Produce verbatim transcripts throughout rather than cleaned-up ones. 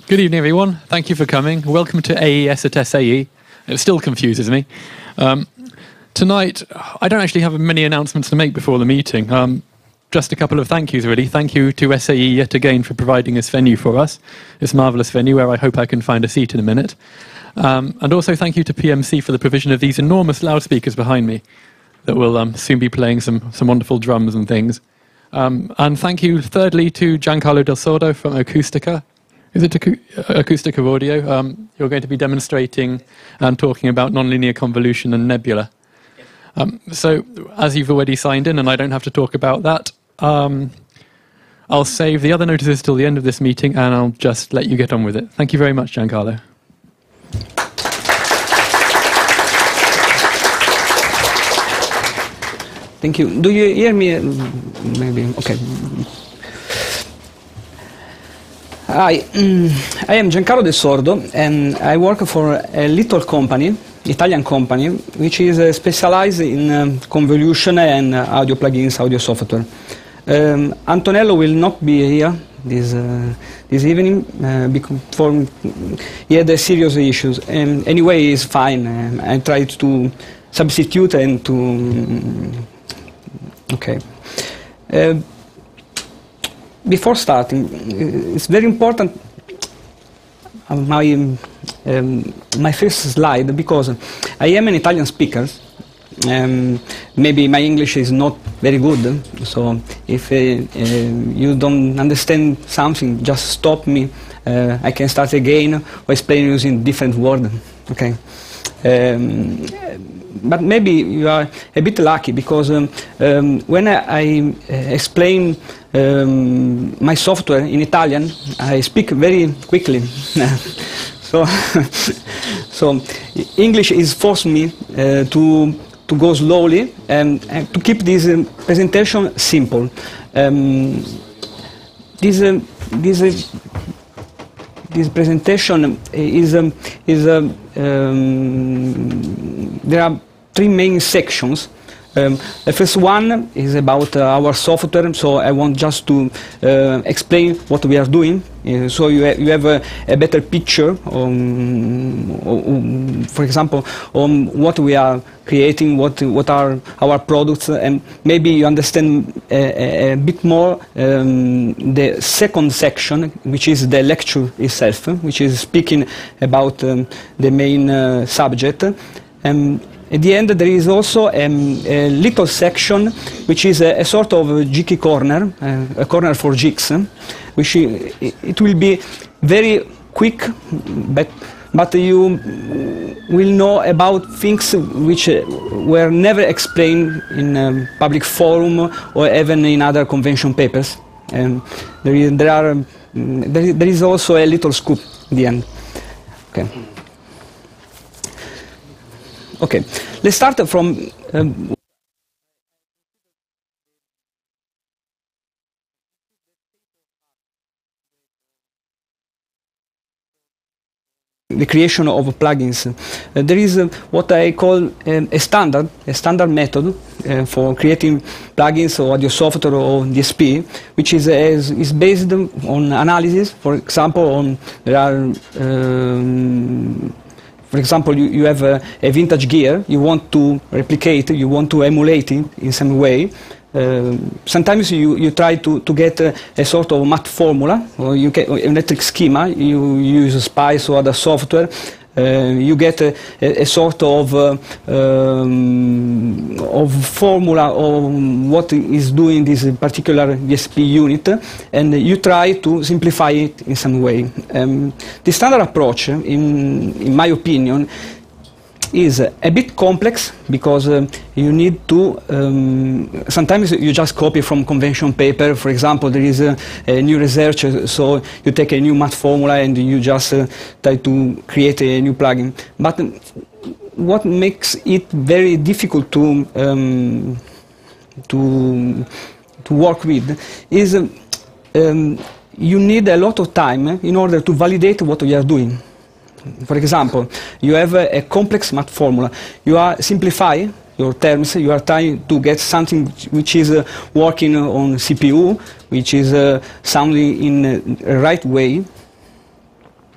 Good evening, everyone. Thank you for coming. Welcome to A E S at S A E. It still confuses me. Um, tonight, I don't actually have many announcements to make before the meeting. Um, just a couple of thank yous, really. Thank you to S A E yet again for providing this venue for us, this marvellous venue where I hope I can find a seat in a minute. Um, and also thank you to P M C for the provision of these enormous loudspeakers behind me that will um, soon be playing some, some wonderful drums and things. Um, and thank you, thirdly, to Giancarlo del Sordo from Acustica. Is it Acu Acustica Audio? Um, you're going to be demonstrating and talking about nonlinear convolution and Nebula. Um, so, as you've already signed in, and I don't have to talk about that, um, I'll save the other notices till the end of this meeting, and I'll just let you get on with it. Thank you very much, Giancarlo. Thank you. Do you hear me? Maybe. Okay. Hi, um, I am Giancarlo del Sordo, and I work for a little company, Italian company, which is uh, specialized in um, convolution and uh, audio plugins, audio software. Um, Antonello will not be here this uh, this evening uh, because for he had uh, serious issues. Um, anyway, he's fine. Um, I tried to substitute and to um, okay. Uh, Before starting, it's very important uh, my um, my first slide, because I am an Italian speaker. Um, maybe my English is not very good, so if uh, uh, you don't understand something, just stop me. Uh, I can start again or explain using different words. Okay. Um, but maybe you are a bit lucky, because um, um, when I, I explain um, my software in Italian, I speak very quickly. so, so English is forcing me uh, to to go slowly and, and to keep this um, presentation simple. Um, this uh, this. Uh, This presentation is um, is um, um, there are three main sections. Um, the first one is about uh, our software, so I want just to uh, explain what we are doing, uh, so you, ha you have a, a better picture, on, on, for example, on what we are creating, what what are our products, and maybe you understand a, a bit more um, the second section, which is the lecture itself, which is speaking about um, the main uh, subject. Um, At the end, there is also um, a little section, which is a, a sort of a geeky corner, uh, a corner for geeks, uh, which it, it will be very quick, but, but you will know about things which uh, were never explained in a public forum or even in other convention papers. Um, there, is, there, are, um, there, is, there is also a little scoop at the end. Okay. Okay, let's start from um, the creation of plugins. Uh, there is uh, what I call um, a standard, a standard method uh, for creating plugins or audio software or D S P, which is, uh, is, is based on analysis. For example, on there are um, For example, you, you have a, a vintage gear, you want to replicate, you want to emulate it in some way. Uh, sometimes you, you try to, to get a, a sort of math formula, or you get an electric schema, you use Spice or other software. Uh, you get a, a, a sort of, uh, um, of formula of what is doing this particular D S P unit, and you try to simplify it in some way. Um, the standard approach, in, in my opinion, is a bit complex, because um, you need to, um, sometimes you just copy from convention paper. For example, there is a, a new research, so you take a new math formula and you just uh, try to create a new plugin. But what makes it very difficult to, um, to, to work with is um, um, you need a lot of time in order to validate what you are doing. For example, you have a, a complex math formula. You are simplify your terms. You are trying to get something which is uh, working on C P U, which is uh, sounding in a right way.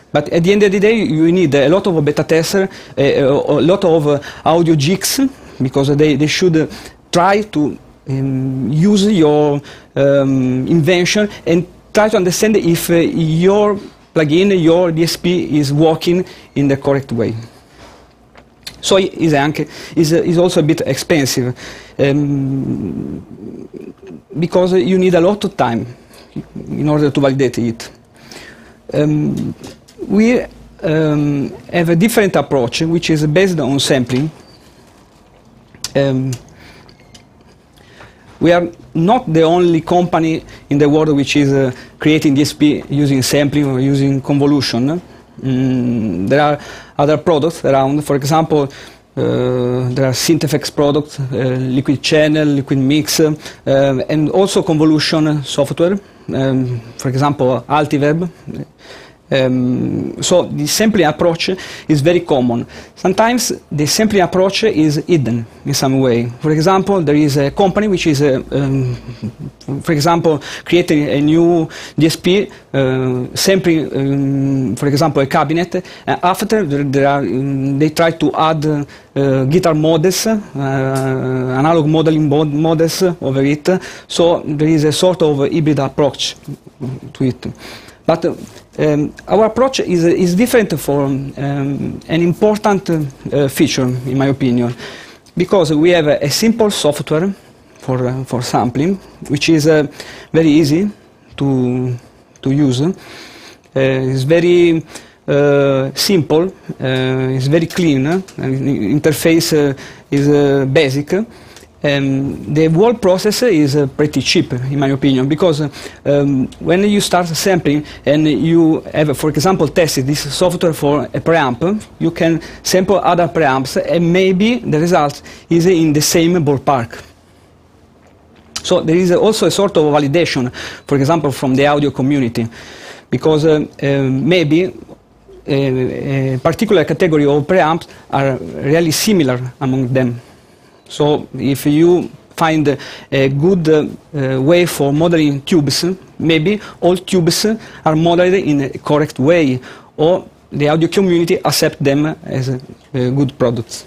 But at the end of the day, you need a lot of beta testers, a, a lot of uh, audio jigs, because they, they should uh, try to um, use your um, invention and try to understand if uh, your plugin, your D S P is working in the correct way. So it is, anche, is, is also a bit expensive, um, because you need a lot of time in order to validate it. Um, we um, have a different approach, which is based on sampling. Um, we are not the only company in the world which is uh, creating D S P using sampling or using convolution. Mm, there are other products around. For example, uh, there are Synthefx products, uh, Liquid Channel, Liquid Mix, uh, and also convolution software. Um, for example, Altiverb. Um, so the sampling approach is very common. Sometimes the sampling approach is hidden in some way. For example, there is a company which is, uh, um, for example, creating a new D S P, uh, sampling, um, for example, a cabinet. Uh, after there, there are, um, they try to add uh, uh, guitar models, uh, analog modeling mod models over it. So there is a sort of hybrid approach to it. But uh, um, our approach is, is different for um, an important uh, feature, in my opinion, because we have a, a simple software for, uh, for sampling, which is uh, very easy to, to use. Uh, it's very uh, simple, uh, it's very clean, uh, interface uh, is uh, basic. Um, the whole process is uh, pretty cheap, in my opinion, because uh, um, when you start sampling and you have, for example, tested this software for a preamp, you can sample other preamps and maybe the result is in the same ballpark. So there is also a sort of validation, for example, from the audio community, because uh, uh, maybe a, a particular category of preamps are really similar among them. So if you find uh, a good uh, uh, way for modeling tubes, maybe all tubes are modeled in a correct way, or the audio community accept them as uh, good products.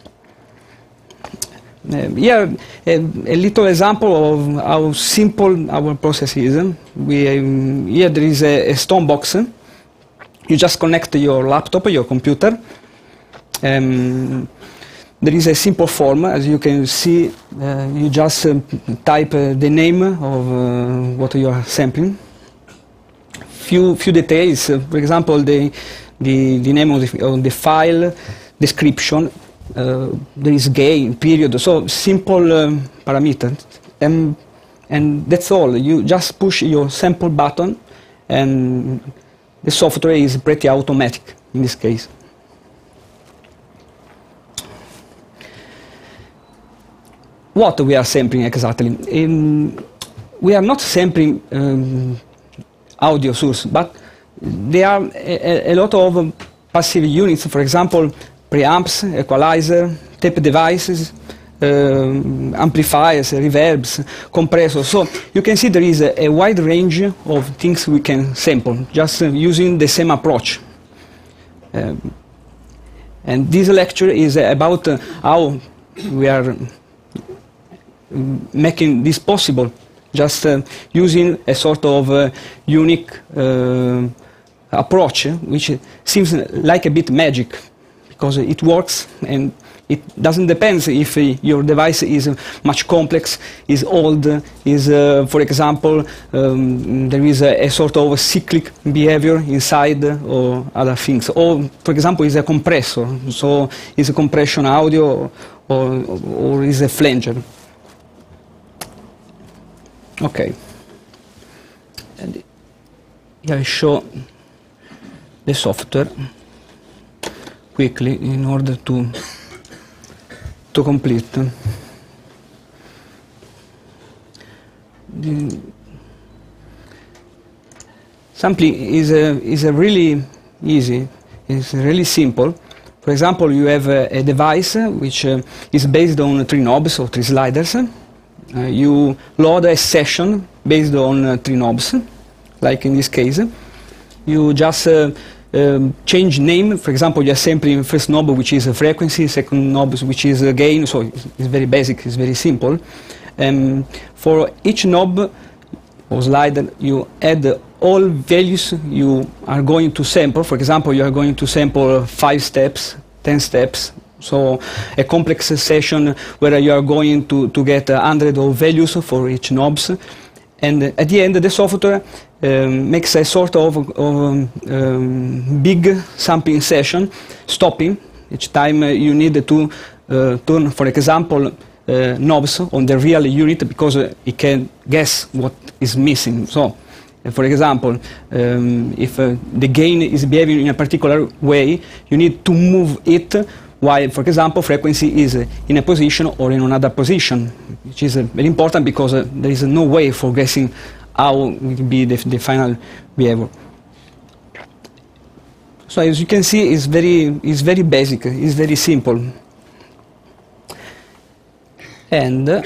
Uh, here, a, a little example of how simple our process is. We, um, here there is a, a stone box. You just connect your laptop, your computer. Um, There is a simple form, as you can see. Uh, you just uh, type uh, the name of uh, what you are sampling. Few few details, uh, for example, the the, the name of the, of the file, description. Uh, there is gain, period. So simple um, parameters, and and that's all. You just push your sample button, and the software is pretty automatic in this case. What we are sampling exactly? Um, we are not sampling um, audio source, but there are a, a lot of passive units. For example, preamps, equalizer, tape devices, um, amplifiers, reverbs, compressors. So you can see there is a, a wide range of things we can sample, just uh, using the same approach. Um, and this lecture is about uh, how we are making this possible, just uh, using a sort of uh, unique uh, approach, uh, which seems like a bit magic, because it works and it doesn't depend if uh, your device is uh, much complex, is old, is, uh, for example, um, there is a, a sort of cyclic behavior inside uh, or other things. Or, for example, is a compressor, so is a compression audio or, or is a flanger. Okay, and here I show the software quickly in order to to complete. The sampling is a, is a really easy, it's really simple. For example, you have a, a device which uh, is based on three knobs or three sliders. Uh, you load a session based on uh, three knobs, like in this case. You just uh, um, change name. For example, you assembly first knob, which is a frequency, second knob, which is a gain. So it's, it's very basic, it's very simple. Um, for each knob or slider, you add all values you are going to sample. For example, you are going to sample five steps, ten steps. So a complex session where you are going to, to get a hundred of values for each knobs. And at the end, the software um, makes a sort of, of um, um, big sampling session, stopping each time uh, you need to uh, turn, for example, uh, knobs on the real unit, because uh, it can guess what is missing. So, uh, for example, um, if uh, the gain is behaving in a particular way, you need to move it, while, for example, frequency is uh, in a position or in another position, which is uh, very important, because uh, there is uh, no way for guessing how will be the, the final behavior. So as you can see, it's very, it's very basic, it's very simple. And uh,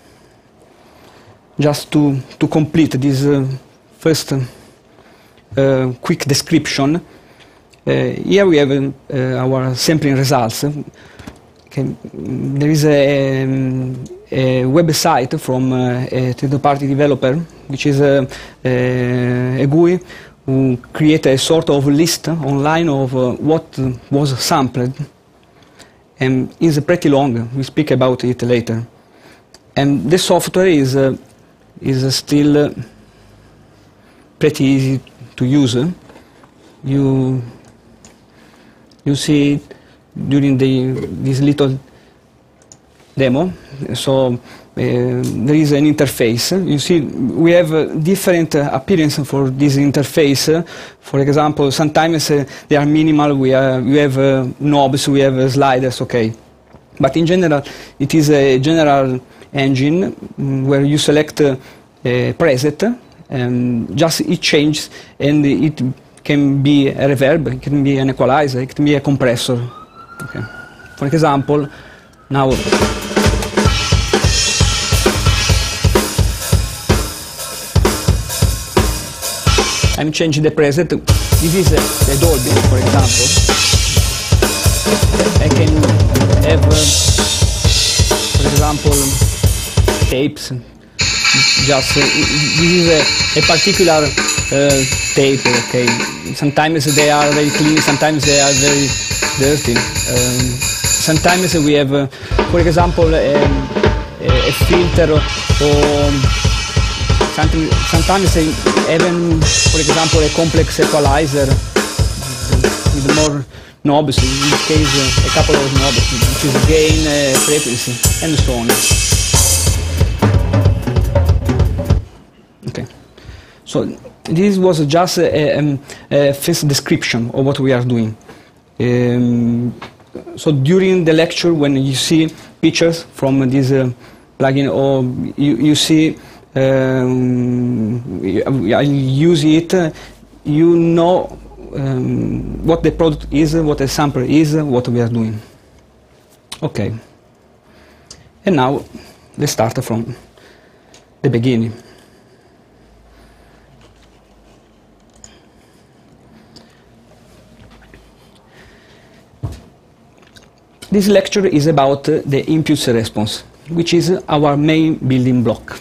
just to, to complete this uh, first uh, quick description, uh, here we have uh, our sampling results. Okay. There is a, um, a website from uh, a third-party developer, which is a, a, a G U I, who created a sort of list online of uh, what was sampled. And it's pretty long. We speak about it later. And the software is uh, is uh, still uh, pretty easy to use. You you see it during the this little demo. So uh, there is an interface. You see, we have uh, different uh, appearance for this interface. For example, sometimes uh, they are minimal. We are we have uh, knobs, we have uh, sliders. Okay, but in general, it is a general engine mm, where you select uh, a preset and just it changes, and it can be a reverb, it can be an equalizer, it can be a compressor. Okay. For example, now I'm changing the preset. This is a, a Dolby, for example. I can have, uh, for example, tapes. Just uh, this is a, a particular uh, tape. Okay. Sometimes they are very clean. Sometimes they are very dirty. Um, sometimes we have, uh, for example, um, a, a filter or something. Sometimes even, for example, a complex equalizer with more knobs. In this case, uh, a couple of knobs, which is gain, uh, frequency, and so on. Okay. So this was just a, a, a first description of what we are doing. Um, so during the lecture, when you see pictures from this uh, plugin, or you, you see um, I use it, uh, you know um, what the product is, what a sample is, what we are doing. Okay. And now let's start from the beginning. This lecture is about uh, the impulse response, which is uh, our main building block.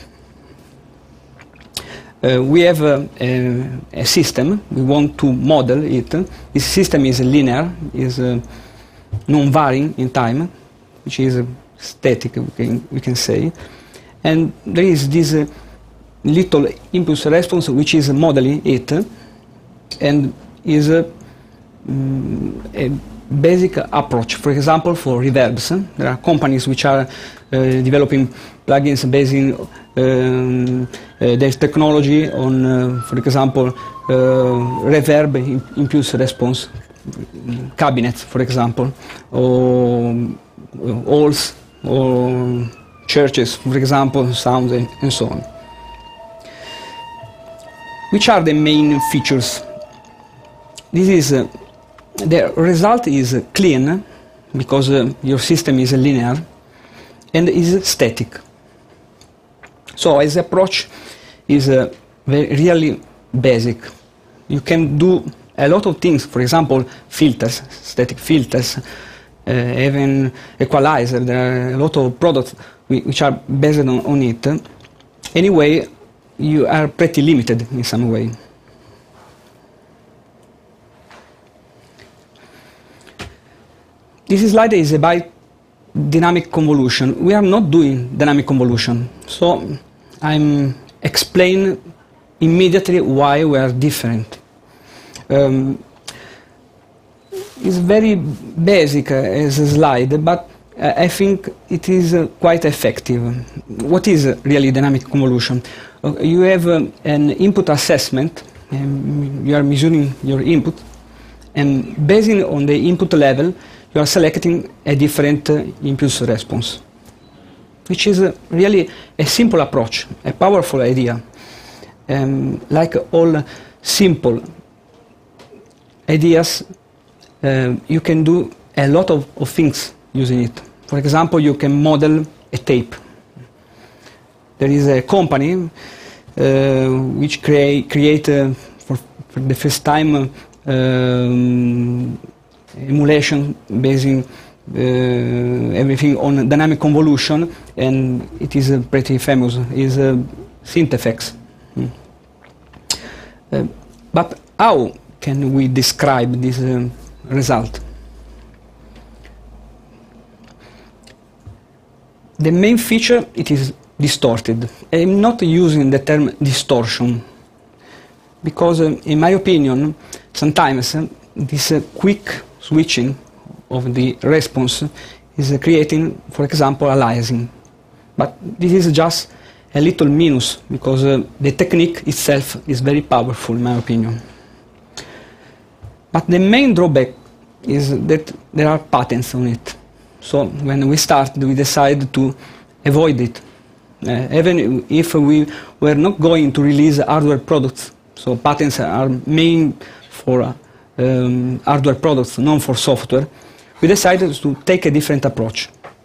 Uh, we have uh, a, a system, we want to model it. This system is linear, is uh, non-varying in time, which is uh, static, we can, we can say. And there is this uh, little impulse response which is modeling it, and is uh, mm, a basic approach. For example, for reverbs, there are companies which are uh, developing plugins based in um, uh, their technology on, uh, for example, uh, reverb impulse response cabinets, for example, or uh, halls, or churches, for example, sounds, and, and so on. Which are the main features? This is uh, the result is uh, clean, because uh, your system is uh, linear, and is static. So its approach is uh, very, really basic. You can do a lot of things, for example, filters, static filters, uh, even equalizer. There are a lot of products which are based on, on it. Anyway, you are pretty limited in some way. This slide is about dynamic convolution. We are not doing dynamic convolution, so I'm explaining immediately why we are different. Um, it's very basic uh, as a slide, but uh, I think it is uh, quite effective. What is uh, really dynamic convolution? Uh, you have uh, an input assessment, um, you are measuring your input, and based on the input level, you are selecting a different uh, impulse response, which is uh, really a simple approach, a powerful idea. Um, like all simple ideas, uh, you can do a lot of, of things using it. For example, you can model a tape. There is a company uh, which crea create uh, for, for the first time uh, um, emulation based on uh, everything on dynamic convolution, and it is uh, pretty famous. Is uh, Synthefx. Hmm. Uh, but how can we describe this uh, result? The main feature, it is distorted. I'm not using the term distortion because, uh, in my opinion, sometimes uh, this uh, quick switching of the response is uh, creating, for example, aliasing. But this is just a little minus because uh, the technique itself is very powerful, in my opinion. But the main drawback is that there are patents on it. So when we start, we decide to avoid it. Uh, even if we were not going to release hardware products, so patents are main for uh, um, hardware products, not for software, we decided to take a different approach.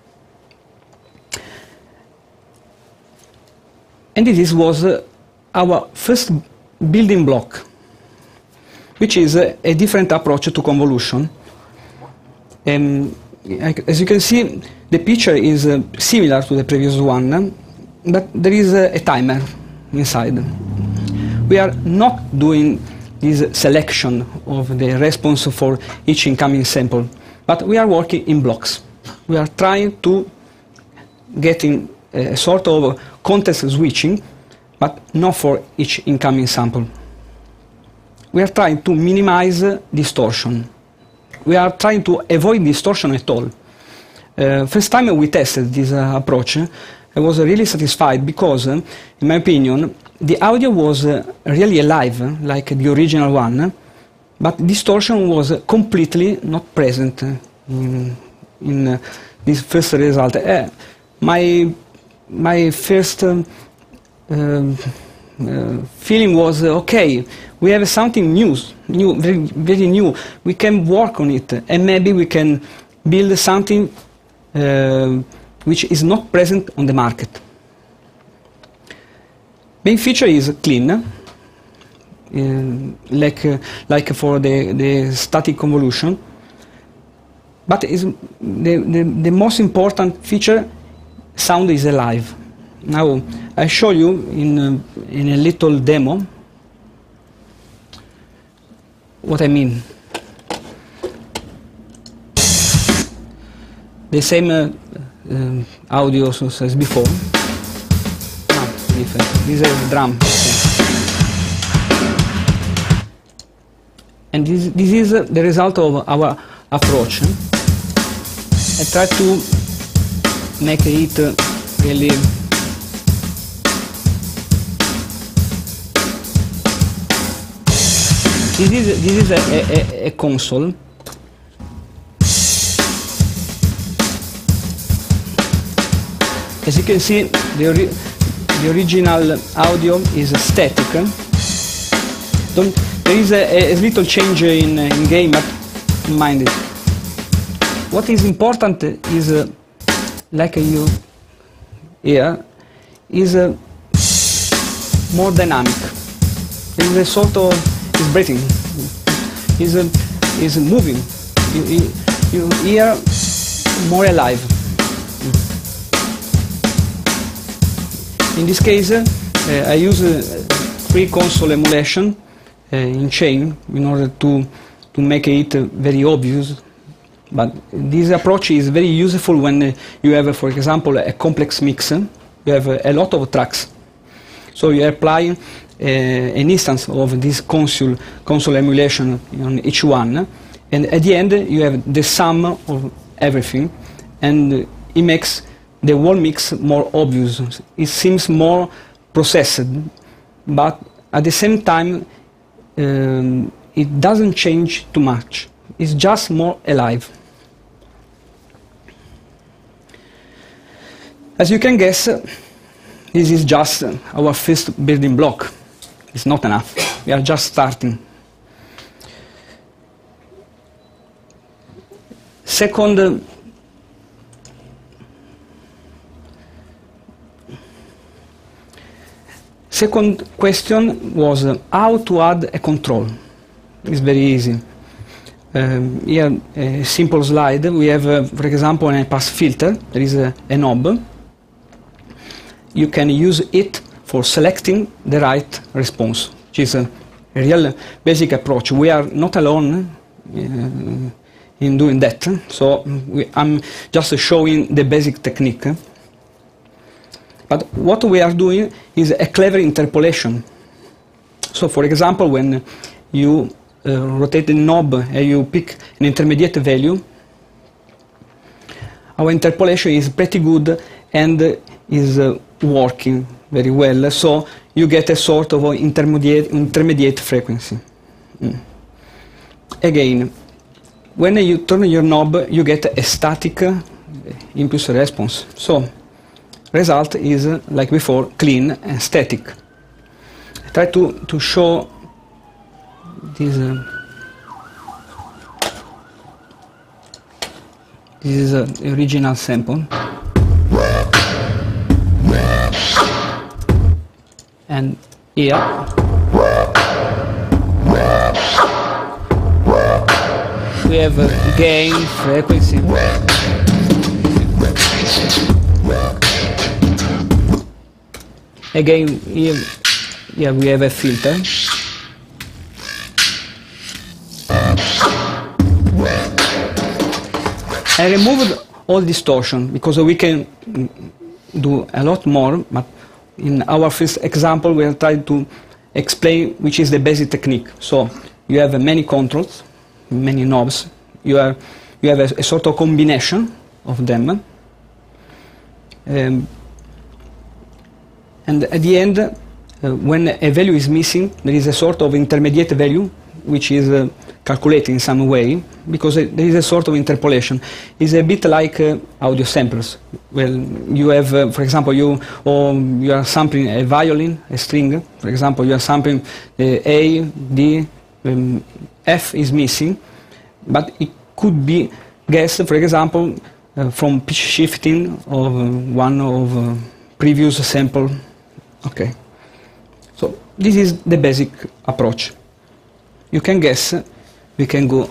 And this was uh, our first building block, which is uh, a different approach to convolution. Um, as you can see, the picture is uh, similar to the previous one, but there is uh, a timer inside. We are not doing this selection of the response for each incoming sample, but we are working in blocks. We are trying to get in a sort of context switching, but not for each incoming sample. We are trying to minimize uh, distortion. We are trying to avoid distortion at all. Uh, first time we tested this uh, approach, uh, I was uh, really satisfied because, uh, in my opinion, the audio was uh, really alive, uh, like the original one, uh, but distortion was uh, completely not present uh, in, in uh, this first result. Uh, my my first um, uh, uh, feeling was uh, okay. We have something new, new, very, very new. We can work on it, and maybe we can build something uh, which is not present on the market. Main feature is clean, uh, like uh, like for the the static convolution. But is the, the the most important feature. Sound is alive. Now I show you in uh, in a little demo what I mean. The same uh, uh, audio as before. No, different. This is drum. And this, this is uh, the result of our approach. I try to make it uh, really this is this is a, a, a console. As you can see, the, ori the original audio is static. Don't, there is a, a little change in, in game, but mind it. What is important is uh, like you here, is uh, more dynamic. There is a sort of is breathing. is uh, is moving. You, you, you hear more alive. In this case, uh, I use uh, free console emulation uh, in chain in order to to make it uh, very obvious. But this approach is very useful when uh, you have, uh, for example, a complex mix. You have uh, a lot of tracks. So you apply uh, an instance of this console, console emulation on each one, and at the end you have the sum of everything, and uh, it makes the whole mix more obvious. It seems more processed, but at the same time um, it doesn't change too much. It's just more alive. As you can guess, this is just our first building block. It's not enough. We are just starting. Second, second question was uh, how to add a control. It's very easy. Um, here, a simple slide. We have, uh, for example, a pass filter. There is a, a knob. You can use it for selecting the right response, which is a, a real basic approach. We are not alone uh, in doing that, so we, I'm just showing the basic technique. But what we are doing is a clever interpolation. So, for example, when you uh, rotate the knob and you pick an intermediate value, our interpolation is pretty good and uh, is uh, working very well. So you get a sort of intermediate, intermediate frequency. Mm. Again, when you turn your knob, you get a static uh, impulse response. So result is, uh, like before, clean and static. I try to, to show this. Uh, this is uh, the original sample. And here we have uh, gain, frequency. Again, here, here we have a filter. I removed all distortion because we can do a lot more, but in our first example we have tried to explain which is the basic technique. So you have uh, many controls, many knobs. You, are, you have a, a sort of combination of them. Um, and at the end, uh, when a value is missing, there is a sort of intermediate value which is uh, calculated in some way, because uh, there is a sort of interpolation. It's a bit like uh, audio samplers. Well, you have, uh, for example, you or you are sampling a violin, a string. For example, you are sampling uh, A, D, um, F is missing, but it could be guessed, for example, uh, from pitch shifting of uh, one of uh, previous sample. Okay. So this is the basic approach. You can guess. We can go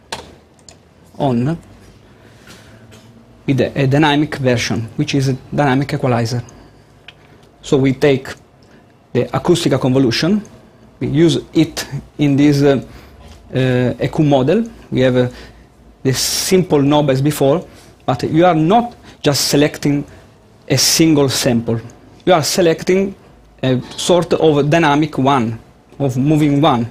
on with a, a dynamic version, which is a dynamic equalizer. So we take the Acustica convolution, we use it in this uh, uh, E Q model. We have uh, the simple knob as before, but you are not just selecting a single sample. You are selecting a sort of dynamic one, of moving one.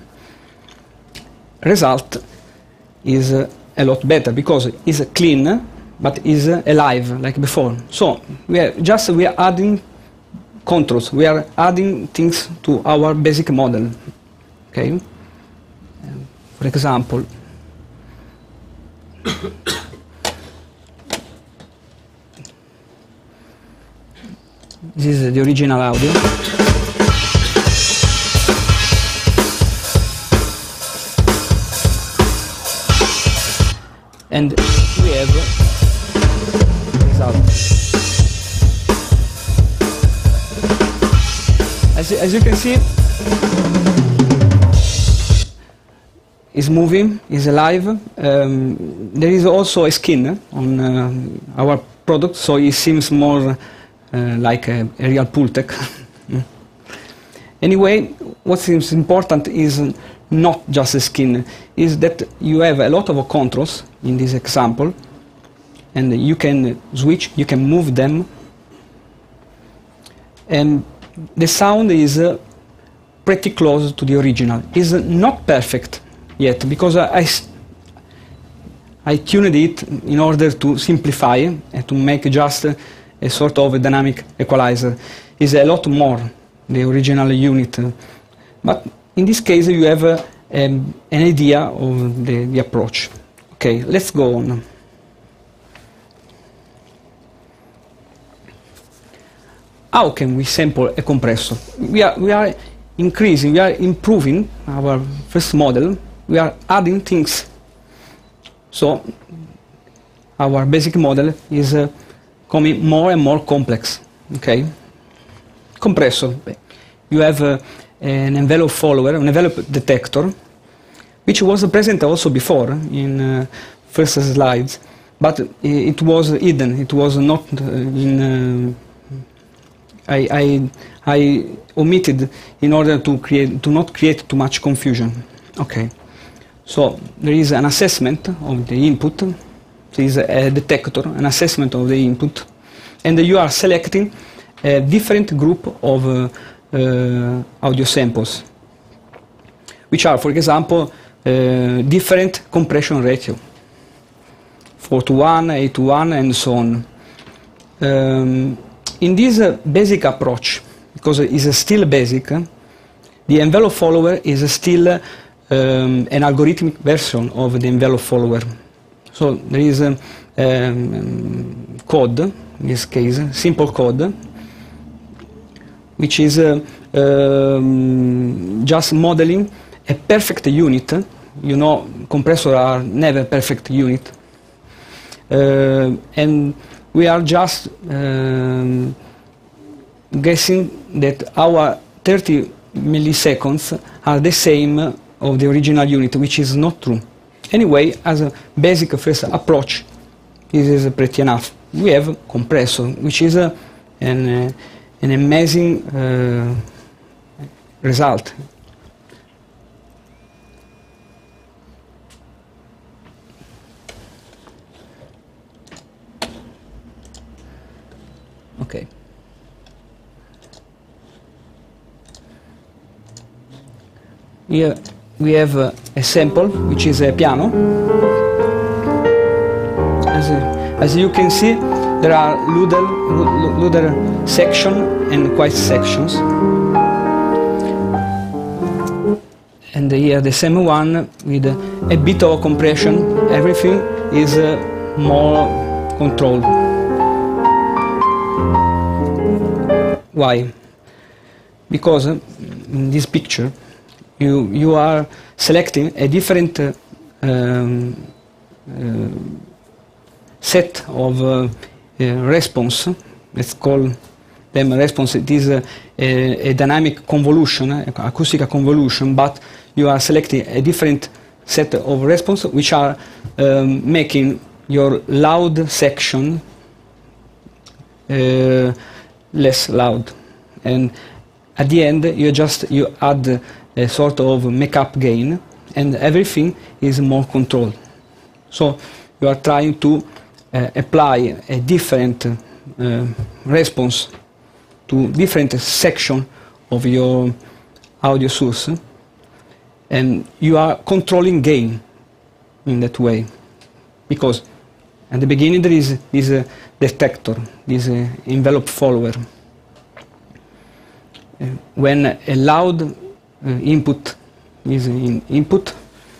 Result is uh, a lot better because it's clean, but is uh, alive like before. So we are just we are adding controls. We are adding things to our basic model. Okay. Um, for example, this is the original audio. And we have result. As, as you can see, is moving, is alive. Um, there is also a skin on uh, our product, so it seems more uh, like a, a real Pultec. Anyway, what seems important is not just the skin, is that you have a lot of controls in this example, and you can switch, you can move them, and the sound is uh, pretty close to the original. It's not perfect yet, because I, I, I tuned it in order to simplify and to make just a, a sort of a dynamic equalizer. It's a lot more the original unit, but in this case you have uh, um, an idea of the, the approach. Okay, let's go on. How can we sample a compressor? We are, we are increasing, we are improving our first model, we are adding things. So our basic model is uh, becoming more and more complex. Okay? Compressor. You have uh, an envelope follower, an envelope detector, which was present also before in uh, first slides, but it was hidden. It was not uh, in. Uh, I, I I omitted in order to create to not create too much confusion. Okay. So there is an assessment of the input. There is a detector, an assessment of the input, and you are selecting a different group of uh, uh, audio samples, which are, for example, uh, different compression ratio, four to one, eight to one, and so on. Um, in this uh, basic approach, because it is still basic, uh, the envelope follower is still uh, um, an algorithmic version of the envelope follower. So there is a um, code, in this case, simple code, which is uh, um, just modeling a perfect unit. You know, compressors are never perfect unit. Uh, and we are just um, guessing that our thirty milliseconds are the same of the original unit, which is not true. Anyway, as a basic first approach, this is pretty enough. We have compressor, which is uh, an uh, an amazing uh, result. Okay. Here we have uh, a sample, which is a piano. As, uh, as you can see, there are Luder, Luder section and quiet sections. And here the same one with a bit of compression. Everything is uh, more controlled. Why? Because uh, in this picture you, you are selecting a different uh, um, uh, set of uh, Uh, response. Let's call them a response. It is a, a, a dynamic convolution, uh, acoustic convolution, but you are selecting a different set of response which are um, making your loud section uh, less loud, and at the end you just you add a sort of make-up gain, and everything is more controlled. So you are trying to Uh, apply a different uh, response to different section of your audio source, and you are controlling gain in that way, because at the beginning there is this uh, detector, this uh, envelope follower. Uh, when a loud uh, input is in input,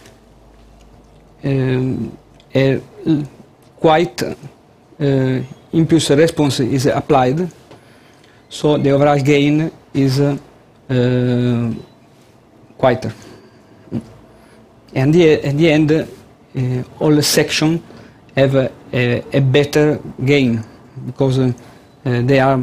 um, a quite uh, impulse response is applied, so the overall gain is uh, uh, quieter. And the, at the end, uh, all the sections have a, a, a better gain, because uh, uh, they are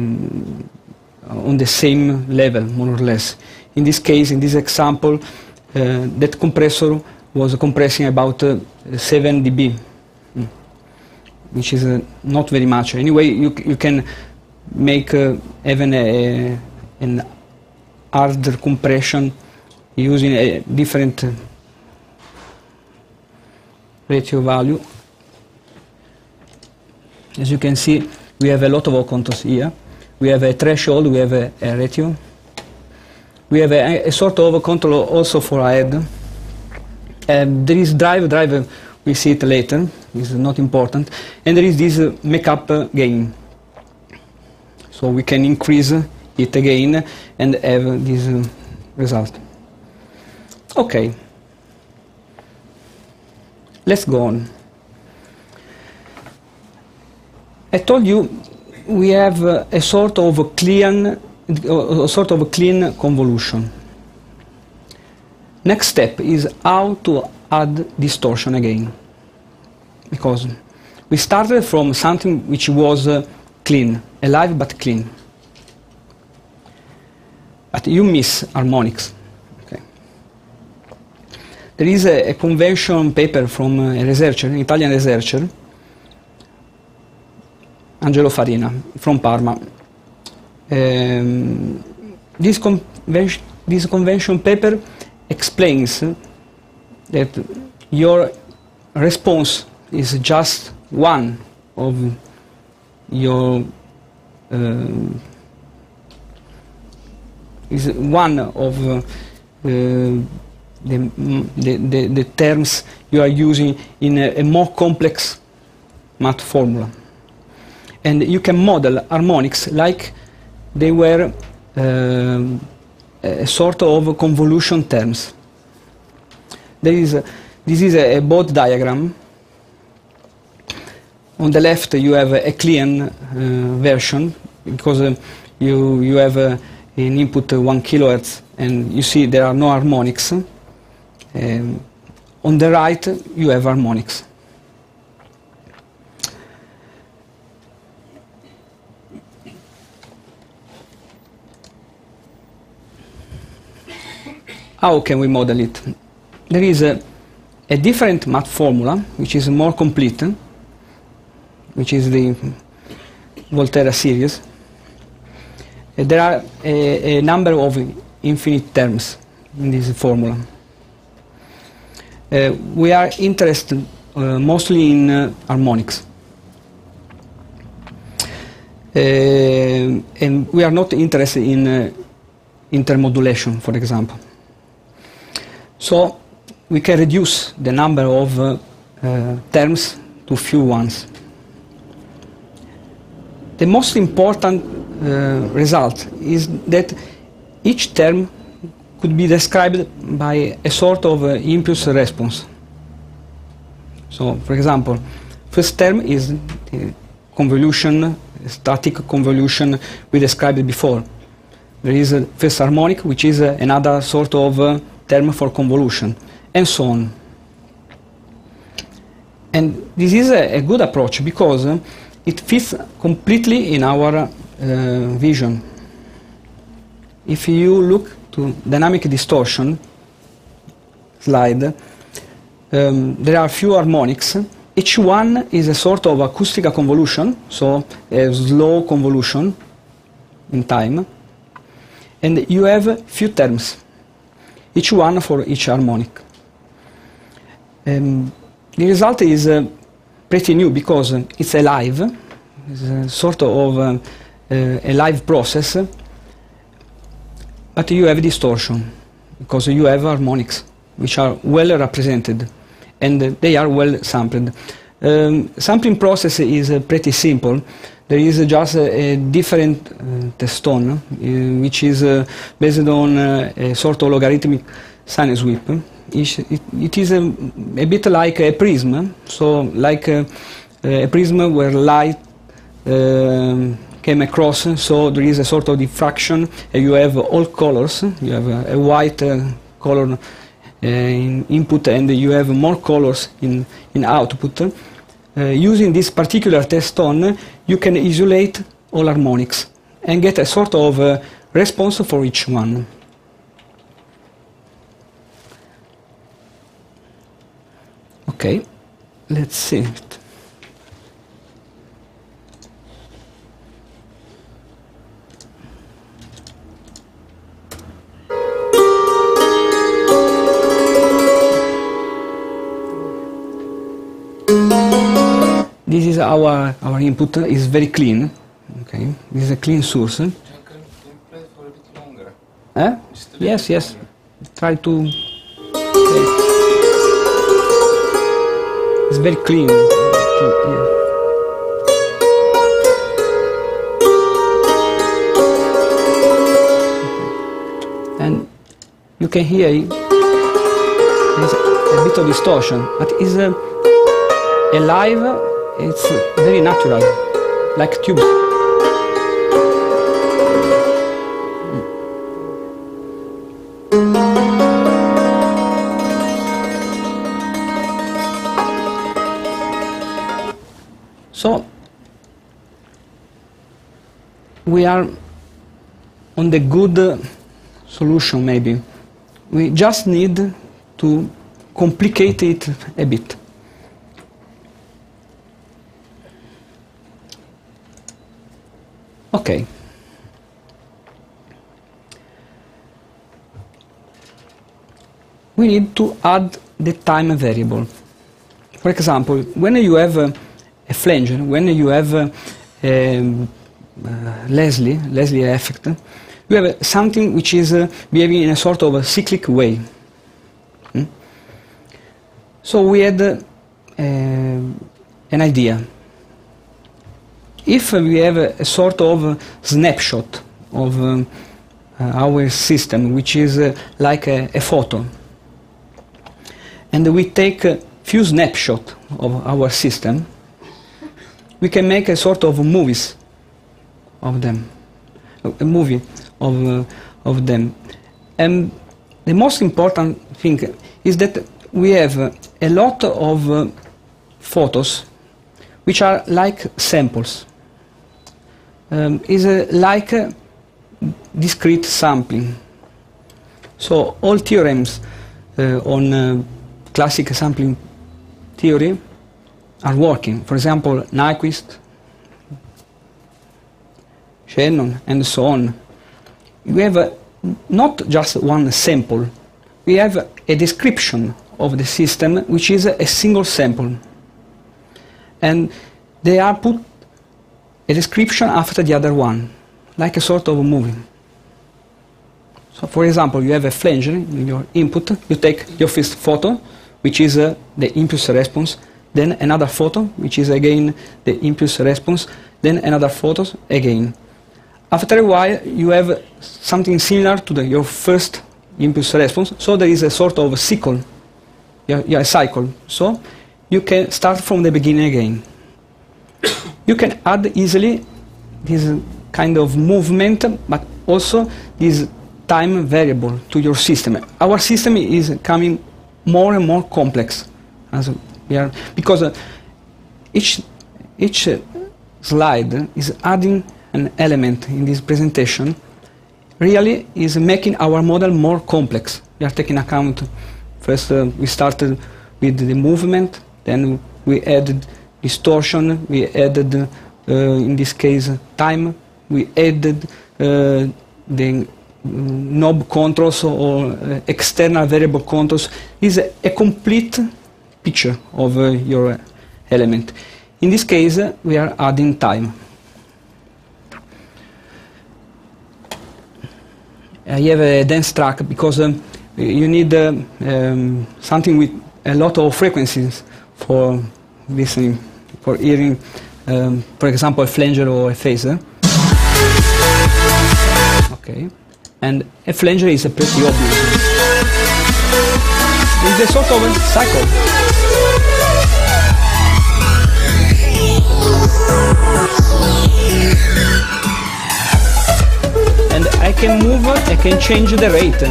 um, on the same level, more or less. In this case, in this example, uh, that compressor was compressing about uh, seven decibels, mm. which is uh, not very much. Anyway, you, you can make uh, even a, an harder compression using a different uh, ratio value. As you can see, we have a lot of contours here. We have a threshold, we have a, a ratio. We have a, a sort of control also for head. Um, there is drive, drive, we see it later, it's not important. And there is this uh, makeup uh, gain. So we can increase it again and have this uh, result. Okay. Let's go on. I told you we have uh, a sort of a clean, uh, a sort of a clean convolution. Next step is how to add distortion again, because we started from something which was uh, clean, alive but clean. But you miss harmonics. Okay. There is a, a convention paper from a researcher, an Italian researcher, Angelo Farina, from Parma. Um, this, convention, this convention paper explains that your response is just one of your uh, is one of uh, uh, the, the, the, the terms you are using in a, a more complex math formula. And you can model harmonics like they were uh, a sort of convolution terms. There is a, this is a, a both diagram. On the left you have a, a clean uh, version, because uh, you, you have uh, an input uh, one kilohertz and you see there are no harmonics. Um, on the right you have harmonics. How can we model it? There is a, a different math formula, which is more complete, which is the Volterra series. Uh, there are a, a number of infinite terms in this formula. Uh, we are interested uh, mostly in uh, harmonics. Uh, and we are not interested in uh, intermodulation, for example. So we can reduce the number of uh, uh, terms to few ones. The most important uh, result is that each term could be described by a sort of uh, impulse response. So, for example, first term is the convolution, static convolution we described before. There is a first harmonic, which is uh, another sort of uh, term for convolution, and so on. And this is a, a good approach because uh, it fits completely in our uh, vision. If you look to dynamic distortion slide, um, there are few harmonics. Each one is a sort of Acustica convolution, so a slow convolution in time. And you have few terms, each one for each harmonic. Um, the result is uh, pretty new because uh, it's alive, it's a sort of uh, uh, a live process, but you have distortion because you have harmonics which are well represented and uh, they are well sampled. Um, sampling process is uh, pretty simple. There is uh, just a, a different uh, test tone, uh, which is uh, based on uh, a sort of logarithmic sine sweep. It, it, it is a, a bit like a prism, so like a, a prism where light uh, came across, so there is a sort of diffraction, and you have all colors. You have a, a white uh, color uh, in input, and you have more colors in, in output. Uh, using this particular test tone, you can isolate all harmonics and get a sort of uh, response for each one. Okay, let's see it. This is our our input. Is very clean. Okay, this is a clean source. Can you play it for a bit longer? Eh? Just a bit Yes, yes. longer. Try to. Okay. It's very clean. Yeah. And you can hear it. There's a bit of distortion, but it's uh, alive. It's uh, very natural, like tubes. So we are on the good uh, solution, maybe. We just need to complicate it a bit. Okay. We need to add the time variable. For example, when you have uh, a flanger, when you have uh, um, uh, Leslie, Leslie effect, you have uh, something which is uh, behaving in a sort of a cyclic way. Hmm? So we had uh, uh, an idea. If we have a, a sort of uh, snapshot of um, uh, our system, which is uh, like a, a photo, and we take a few snapshots of our system, we can make a sort of movies of them, a movie of, uh, of them. And the most important thing is that we have uh, a lot of uh, photos which are like samples. Um, is uh, like uh, discrete sampling. So all theorems uh, on uh, classic sampling theory are working. For example, Nyquist, Shannon, and so on. We have uh, not just one sample. We have a description of the system which is a single sample. And they are put a description after the other one, like a sort of a movie. So for example, you have a flanger in your input, you take your first photo, which is uh, the impulse response, then another photo, which is again the impulse response, then another photo again. After a while, you have something similar to the, your first impulse response, so there is a sort of a cycle, yeah, yeah, a cycle. So you can start from the beginning again. You can add easily this kind of movement, but also this time variable to your system. Our system is becoming more and more complex as we are, because uh, each each uh, slide is adding an element in this presentation. Really is making our model more complex. We are taking account. First, uh, we started with the movement, then we added distortion, we added, uh, in this case, time, we added uh, the knob controls or uh, external variable controls. Is a, a complete picture of uh, your element. In this case, uh, we are adding time. I have a dense track because um, you need uh, um, something with a lot of frequencies for listening, for hearing, um, for example, a flanger or a phaser. Okay, and a flanger is a pretty obvious. It's a sort of a cycle. And I can move, I can change the rate.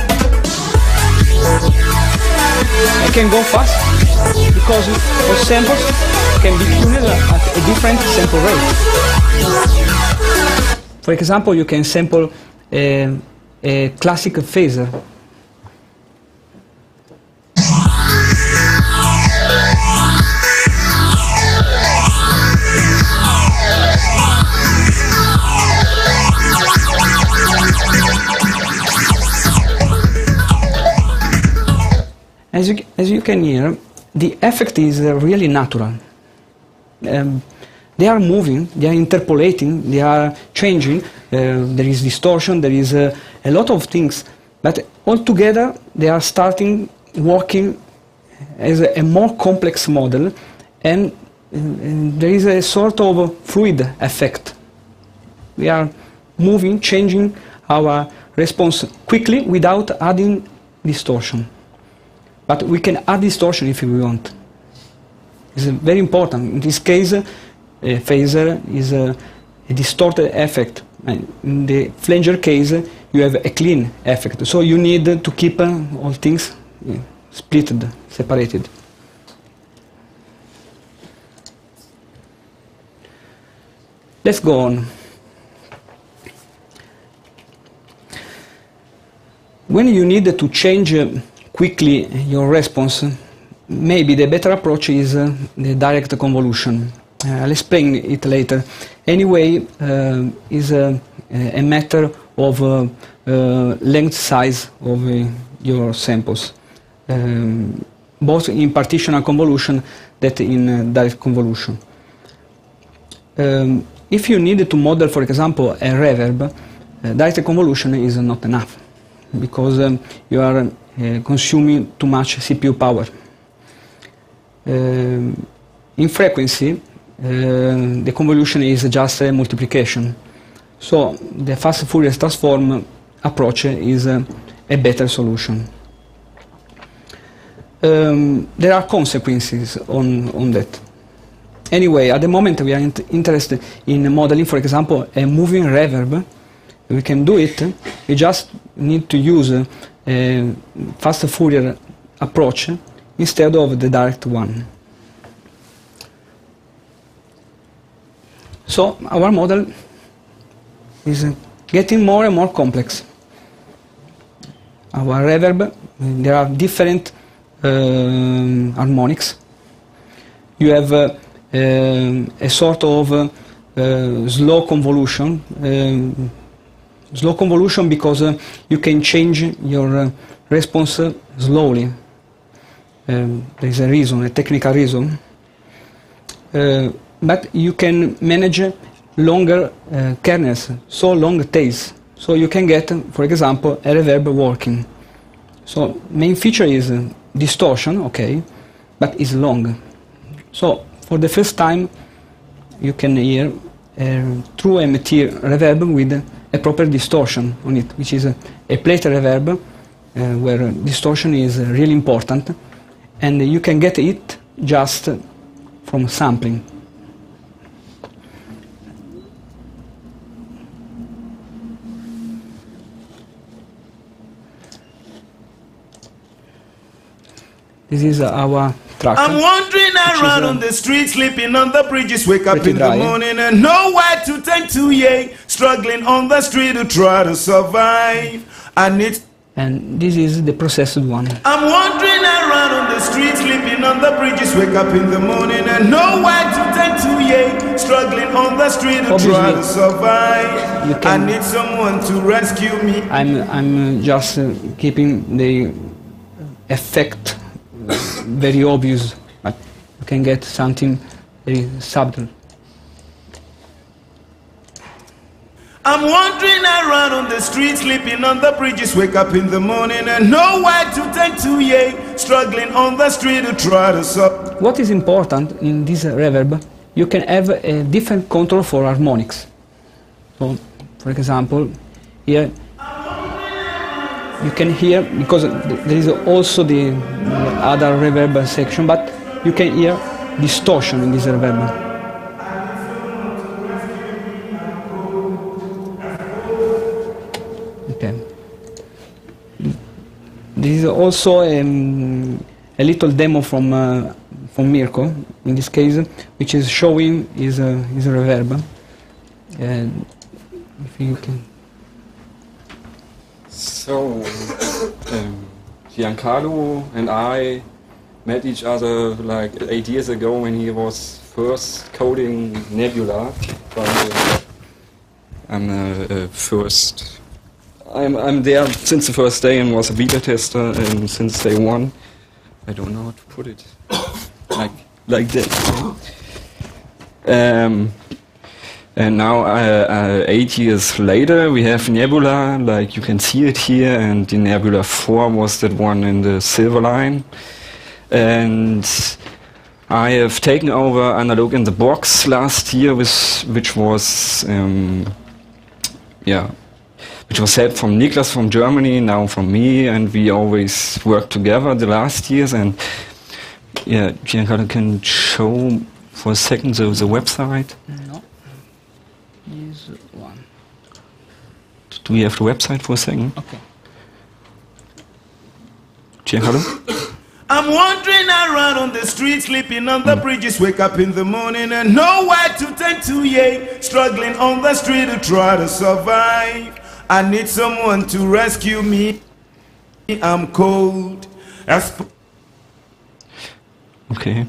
I can go fast because all samples can be tuned at a different sample rate. For example, you can sample a, a classic phaser. as you, as you can hear, the effect is uh, really natural. Um, they are moving, they are interpolating, they are changing, uh, there is distortion, there is uh, a lot of things, but altogether they are starting working as a, a more complex model, and, and there is a sort of fluid effect. We are moving, changing our response quickly without adding distortion. But we can add distortion if we want. It's very important. In this case, a phaser is a, a distorted effect. And in the flanger case, you have a clean effect. So you need to keep uh, all things uh, splitted, separated. Let's go on. When you need to change uh, quickly your response, maybe the better approach is uh, the direct convolution. Uh, I'll explain it later. Anyway, uh, is a, a matter of uh, uh, length size of uh, your samples, um, both in partitional convolution that in uh, direct convolution. Um, if you need to model, for example, a reverb, uh, direct convolution is not enough, because um, you are uh, consuming too much C P U power. Uh, in frequency, uh, the convolution is just a multiplication. So the fast Fourier transform approach is uh, a better solution. Um, there are consequences on, on that. Anyway, at the moment we are int interested in modeling, for example, a moving reverb. We can do it. We just need to use a fast Fourier approach instead of the direct one. So our model is getting more and more complex. Our reverb, there are different um, harmonics. You have uh, um, a sort of uh, uh, slow convolution. Um, Slow convolution because uh, you can change your uh, response uh, slowly. Um, there is a reason, a technical reason. Uh, but you can manage longer uh, kernels, so long tails. So you can get, for example, a reverb working. So main feature is uh, distortion, okay, but it's long. So for the first time, you can hear a true M T reverb with a proper distortion on it, which is a, a plate reverb, uh, where distortion is uh, really important, and you can get it just from sampling. This is uh, our track. I'm wandering around on the streets, sleeping on the bridges, wake up in dry. the morning and nowhere to tend to, yay, struggling on the street to try to survive. I need. And this is the processed one. I'm wandering around on the streets, sleeping on the bridges, wake up in the morning and nowhere to tend to, yay, struggling on the street to Obviously, try to survive. you I can- need someone to rescue me. I'm, I'm uh, just uh, keeping the effect uh, very obvious, but you can get something very subtle. I'm wandering around on the streets, sleeping on the bridges, wake up in the morning and nowhere to tend to, yay, struggling on the street to try to survive. What is important in this reverb, you can have a different control for harmonics. So, for example, here you can hear, because there is also the, the other reverb section, but you can hear distortion in this reverb. Okay. This is also um, a little demo from uh, from Mirko, in this case, which is showing his, uh, his reverb. And if you can. So, um, Giancarlo and I met each other like eight years ago when he was first coding Nebula. But, uh, I'm uh, uh, first. I'm I'm there since the first day and was a beta tester and since day one. I don't know how to put it. like like that. Um, and now, uh, uh, eight years later, we have Nebula, like you can see it here, and the Nebula four was that one in the silver line. And I have taken over Analog in the Box last year, with, which was, um, yeah, which was help from Niklas from Germany, now from me, and we always worked together the last years. And yeah, Giancarlo can show for a second the, the website. No. Is one. Do we have the website for a second? Okay. Giancarlo? I'm wandering around on the streets, sleeping on the bridges, wake up in the morning and nowhere to turn to, yay, struggling on the street to try to survive. I need someone to rescue me. I'm cold. As Okay.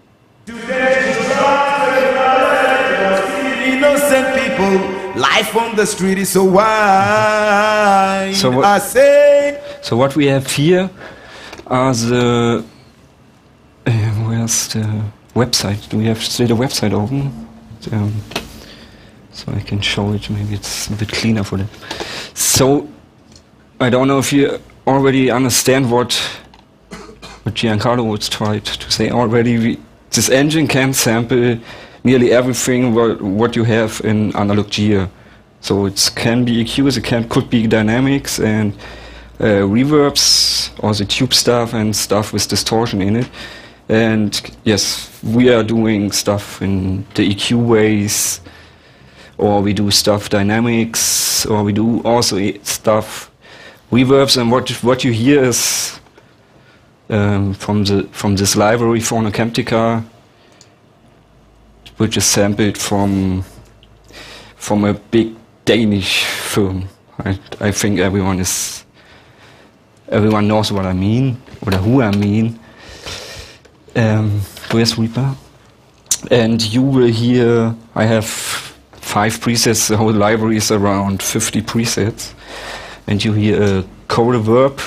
innocent people, life on the street is so wide. So what- I say, So what we have here are the... Uh, where's the website? Do we have still the website open? Um, so I can show it, maybe it's a bit cleaner for them. So, I don't know if you already understand what, what Giancarlo was tried to say already. We, this engine can sample nearly everything what, what you have in analog gear. So it can be E Qs, it can, could be dynamics and uh, reverbs, or the tube stuff and stuff with distortion in it. And yes, we are doing stuff in the E Q ways, or we do stuff dynamics, or we do also e- stuff reverbs. And what what you hear is um, from the from this library Acustica, which is sampled from from a big Danish film. I, I think everyone is everyone knows what I mean, or who I mean. Um, where's Reaper? And you will hear, I have five presets, the whole library is around fifty presets. And you hear a choral verb.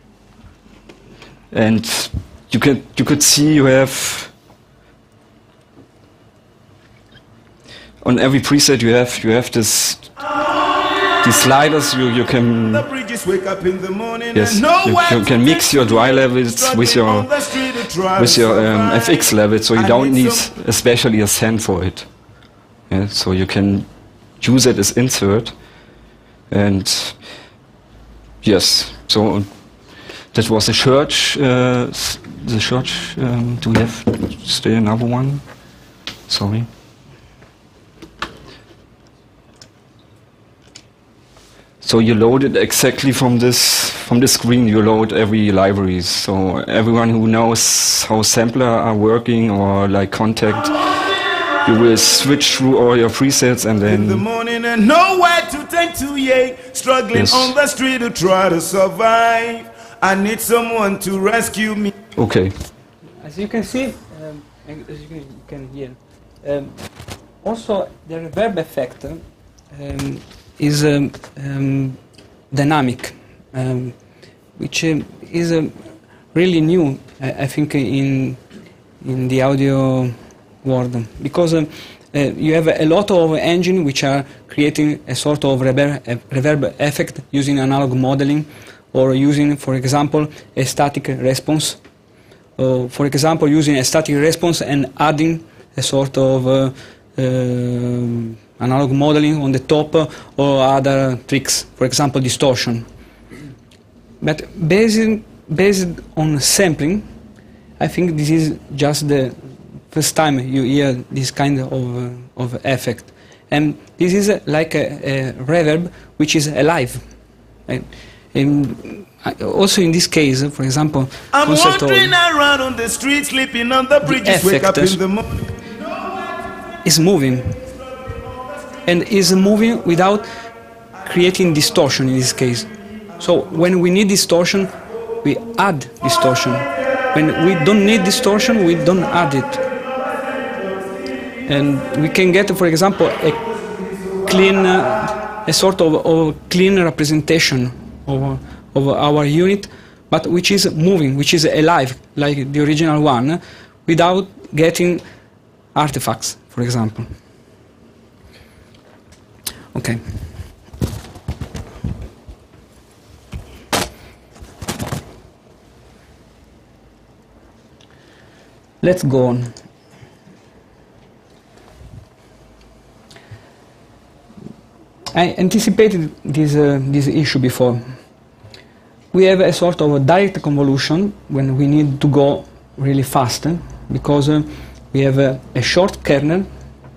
And you can you could see you have on every preset you have you have this these sliders you, you can the bridges wake up in the morning yes and you, nowhere you to can mix your dry levels with struggling your on the street to try with to your um, survive. F X level, so you I don't need need some- especially a send for it. Yeah, so you can use it as insert, and yes, so that was the church. Uh, s- the church. Um, do we have still another one? Sorry. So you load it exactly from this from this screen. You load every library. So everyone who knows how sampler are working or like Contact, you will switch through all your presets and in the then morning and nowhere to turn to, yay, struggling Yes. on the street to try to survive. I need someone to rescue me. okay. As you can see, um, and as you can, you can hear, um, also the reverb effect um, is um, um, dynamic, um, which um, is um, really new, I, I think, in in the audio world, because um, uh, you have a lot of engines which are creating a sort of reverb, a reverb effect using analog modeling, or using, for example, a static response. Uh, for example, using a static response and adding a sort of uh, uh, analog modeling on the top, uh, or other tricks, for example, distortion. But based, based on sampling, I think this is just the first time you hear this kind of, uh, of effect. And this is uh, like a, a reverb which is alive. And, and also in this case, for example, I'm concept of wandering around on the street, sleeping on the bridges, wake up in the morning. is moving, and is moving without creating distortion in this case. So when we need distortion, we add distortion. When we don't need distortion, we don't add it. And we can get, for example, a clean, uh, a sort of, of clean representation of, of our unit but which is moving, which is alive, like the original one, without getting artifacts, for example. Okay. Let's go on. I anticipated this, uh, this issue before. We have a sort of a direct convolution when we need to go really fast, eh? because uh, we have a, a short kernel,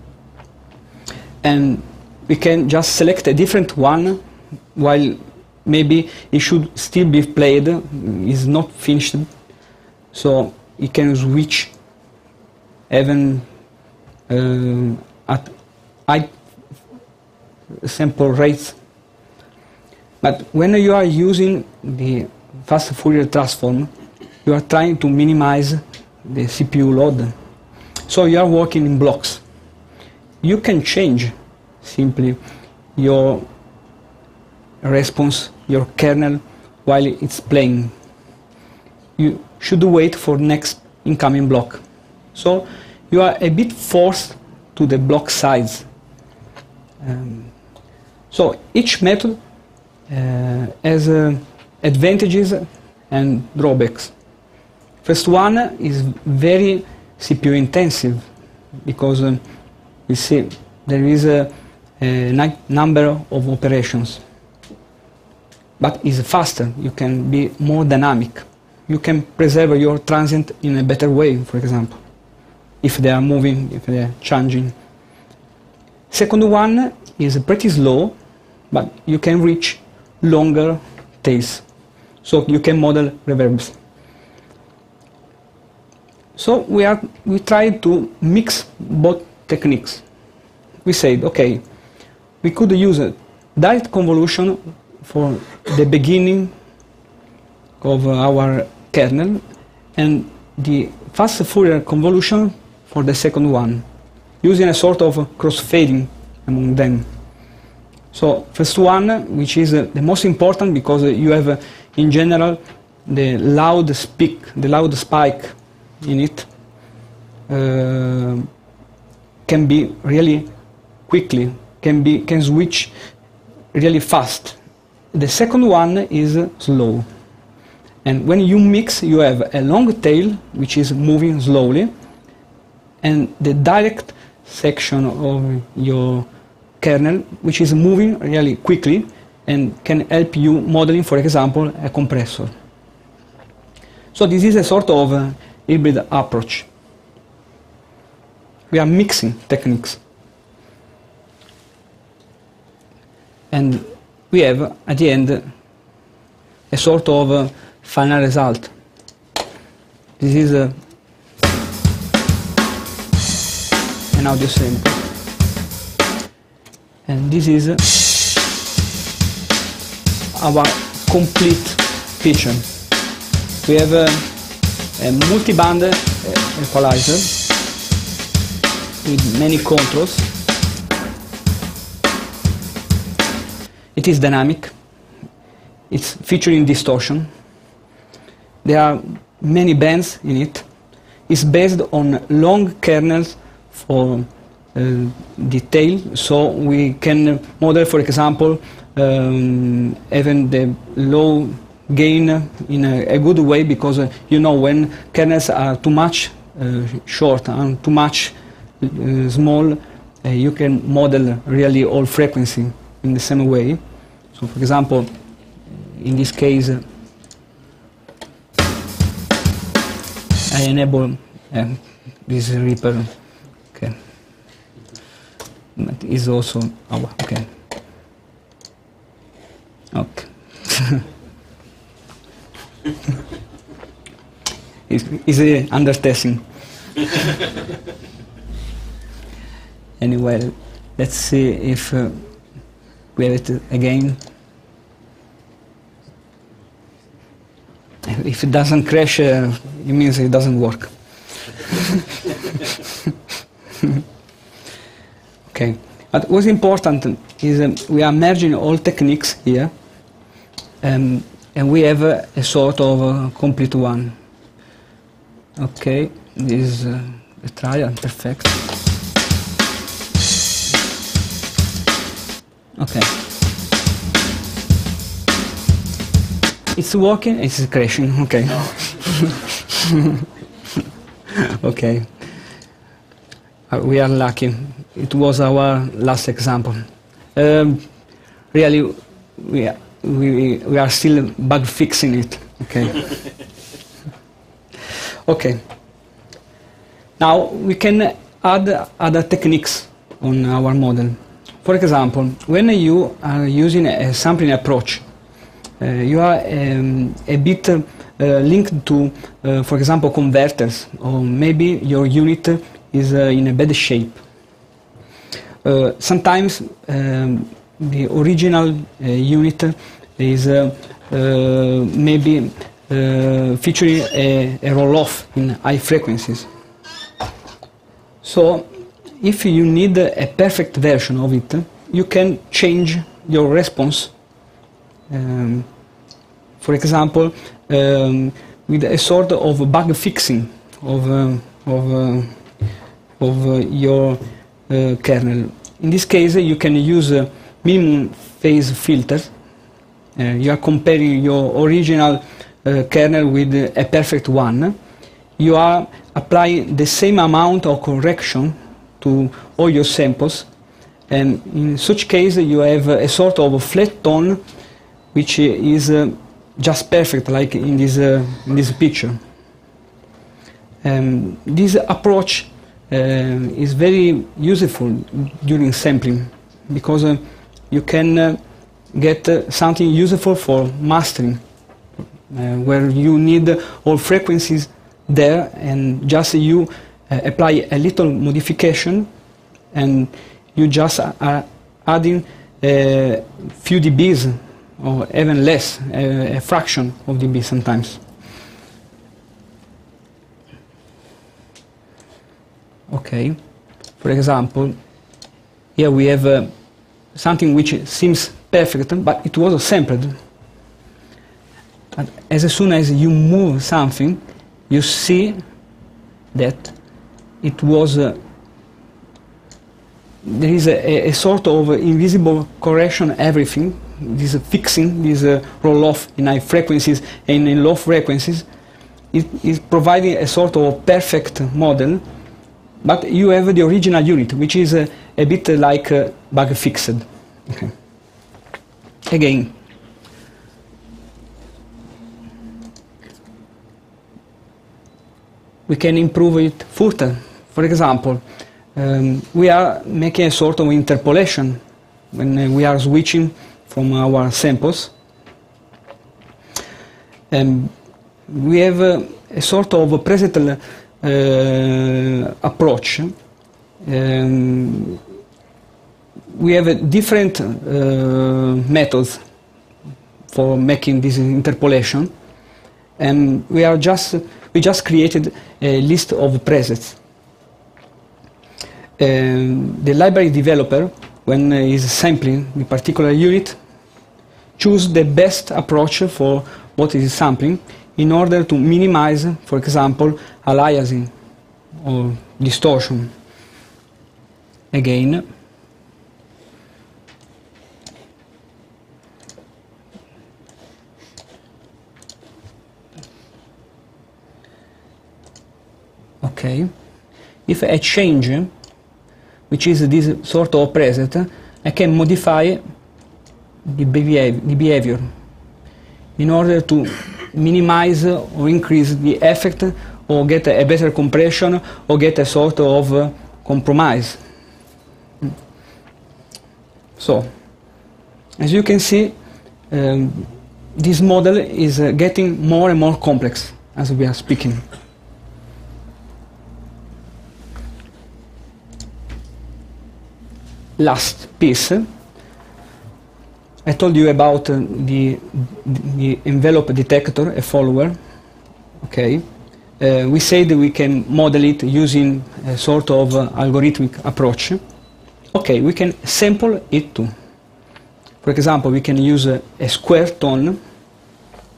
and we can just select a different one, while maybe it should still be played, is not finished, so you can switch even uh, at high sample rates. But when you are using the fast Fourier transform, you are trying to minimize the C P U load. So you are working in blocks. You can change simply your response, your kernel, while it's playing. You should wait for next incoming block. So you are a bit forced to the block size. Um, so each method uh, has uh, advantages and drawbacks. First one is very C P U intensive, because um, you see there is a, a number of operations, but it's faster. You can be more dynamic. You can preserve your transient in a better way, for example, if they are moving, if they are changing. Second one is pretty slow, but you can reach longer tails, so you can model reverbs. So we are we tried to mix both techniques. We said, okay, we could use a direct convolution for the beginning of our kernel, and the fast Fourier convolution for the second one, using a sort of crossfading among them. So first one, which is uh, the most important, because uh, you have uh, in general the loud speak, the loud spike in it, uh, can be really quickly, can be can switch really fast. The second one is uh, slow, and when you mix, you have a long tail which is moving slowly, and the direct section of your kernel which is moving really quickly and can help you modeling, for example, a compressor. So this is a sort of uh, hybrid approach. We are mixing techniques, and we have at the end a sort of uh, final result. This is uh, an audio sample, and this is uh, our complete picture. We have uh, a multi-band uh, equalizer with many controls. It is dynamic. It's featuring distortion. There are many bands in it. It's based on long kernels for uh, detail, so we can model, for example, um, even the low gain in a, a good way, because uh, you know, when kernels are too much uh, short and too much uh, small, uh, you can model really all frequency in the same way. So, for example, in this case, uh, I enable uh, this Reaper. Okay, that is also our okay. Okay. It's, it's uh, under testing. Anyway, let's see if uh, we have it again. If it doesn't crash, uh, it means it doesn't work. Okay, but what's important is um, we are merging all techniques here. Um, and we have a, a sort of a complete one. Okay, this is uh, the trial, perfect. Okay. It's working, it's crashing, okay. Okay. Uh, we are lucky. It was our last example. Um, really, we are, we, we are still bug fixing it, okay. Okay. Now we can add other techniques on our model. For example, when you are using a sampling approach, uh, you are um, a bit uh, linked to, uh, for example, converters, or maybe your unit is uh, in a bad shape. Uh, sometimes um, the original uh, unit is uh, uh, maybe uh, featuring a, a roll-off in high frequencies. So, if you need a perfect version of it, you can change your response. Um, for example, um, with a sort of bug fixing of, uh, of, uh, of uh, your uh, kernel. In this case, you can use a minimum phase filter. Uh, you are comparing your original uh, kernel with a perfect one. You are applying the same amount of correction to all your samples, and in such case you have a sort of a flat tone which is uh, just perfect, like in this, uh, in this picture. Um, this approach uh, is very useful during sampling, because uh, you can uh, get uh, something useful for mastering, uh, where you need all frequencies there, and just you uh, apply a little modification, and you just are adding a few dBs, or even less, a, a fraction of dB sometimes. Okay, for example, here we have uh, something which seems perfect, but it was sampled. But as soon as you move something, you see that it was uh, there is a, a sort of invisible correction everything, this fixing, this uh, roll-off in high frequencies and in low frequencies. It is providing a sort of perfect model, but you have the original unit, which is uh, a bit like uh, bug fixed. Okay. Again, we can improve it further. For example, um, we are making a sort of interpolation when uh, we are switching from our samples. Um, we have uh, a sort of a preset uh, approach. Um, we have uh, different uh, methods for making this interpolation, and we are just we just created a list of presets. Um, the library developer, when he is sampling the particular unit, choose the best approach for what is sampling in order to minimize, for example, aliasing or distortion. Again, okay, if I change, which is this sort of preset, I can modify the behavior, the behavior in order to minimize or increase the effect, or get a better compression, or get a sort of uh, compromise. So, as you can see, um, this model is uh, getting more and more complex as we are speaking. Last piece. I told you about uh, the, the envelope detector, a follower. Okay. Uh, we said that we can model it using a sort of uh, algorithmic approach. Okay, we can sample it too. For example, we can use a, a square tone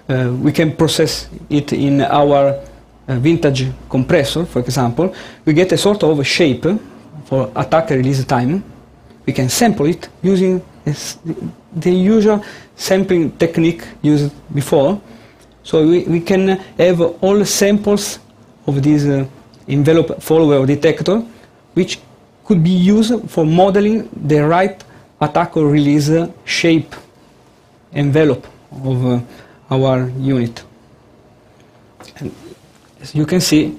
uh, we can process it in our uh, vintage compressor, for example. We get a sort of shape for attack release time. We can sample it using this, the usual sampling technique used before. So we, we can have all samples of this uh, envelope follower detector, which could be used for modeling the right attack or release uh, shape envelope of uh, our unit. And as you can see,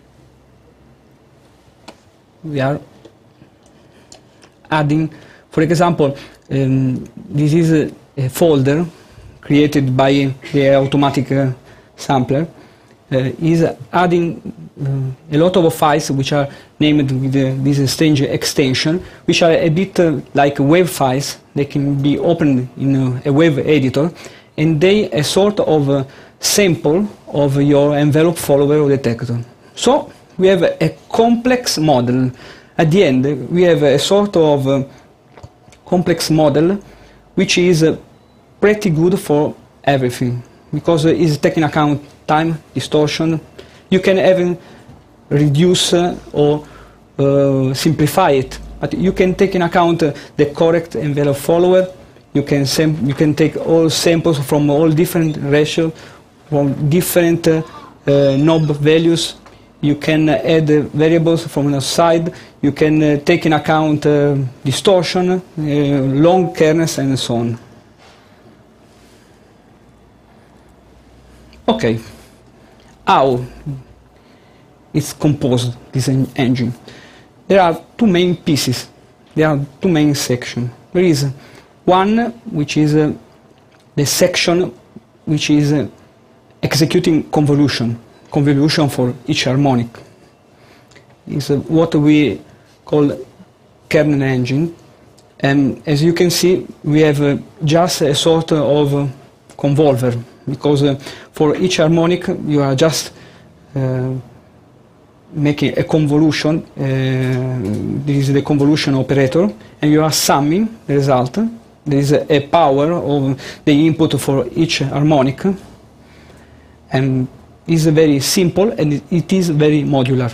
we are adding, for example, um, this is a, a folder created by the automatic uh, sampler. Uh, is adding uh, a lot of files which are named with uh, this strange extension, which are a bit uh, like wave files. They can be opened in uh, a wave editor, and they a sort of uh, sample of your envelope follower or detector. So we have a, a complex model. At the end, we have a sort of uh, complex model which is uh, pretty good for everything, because uh, it's taking account time, distortion. You can even reduce uh, or uh, simplify it, but you can take in account uh, the correct envelope follower. You can sam you can take all samples from all different ratios, from different uh, uh, knob values. You can uh, add uh, variables from the side. You can uh, take in account uh, distortion, uh, long kernels, and so on. Okay. How it's composed, this en engine. There are two main pieces. There are two main sections. There is one which is uh, the section which is uh, executing convolution, convolution for each harmonic. It's uh, what we call kernel engine. And as you can see, we have uh, just a sort of uh, convolver, because uh, for each harmonic you are just uh, making a convolution. Uh, this is the convolution operator, and you are summing the result. There is a, a power of the input for each harmonic, and it's very simple and it, it is very modular.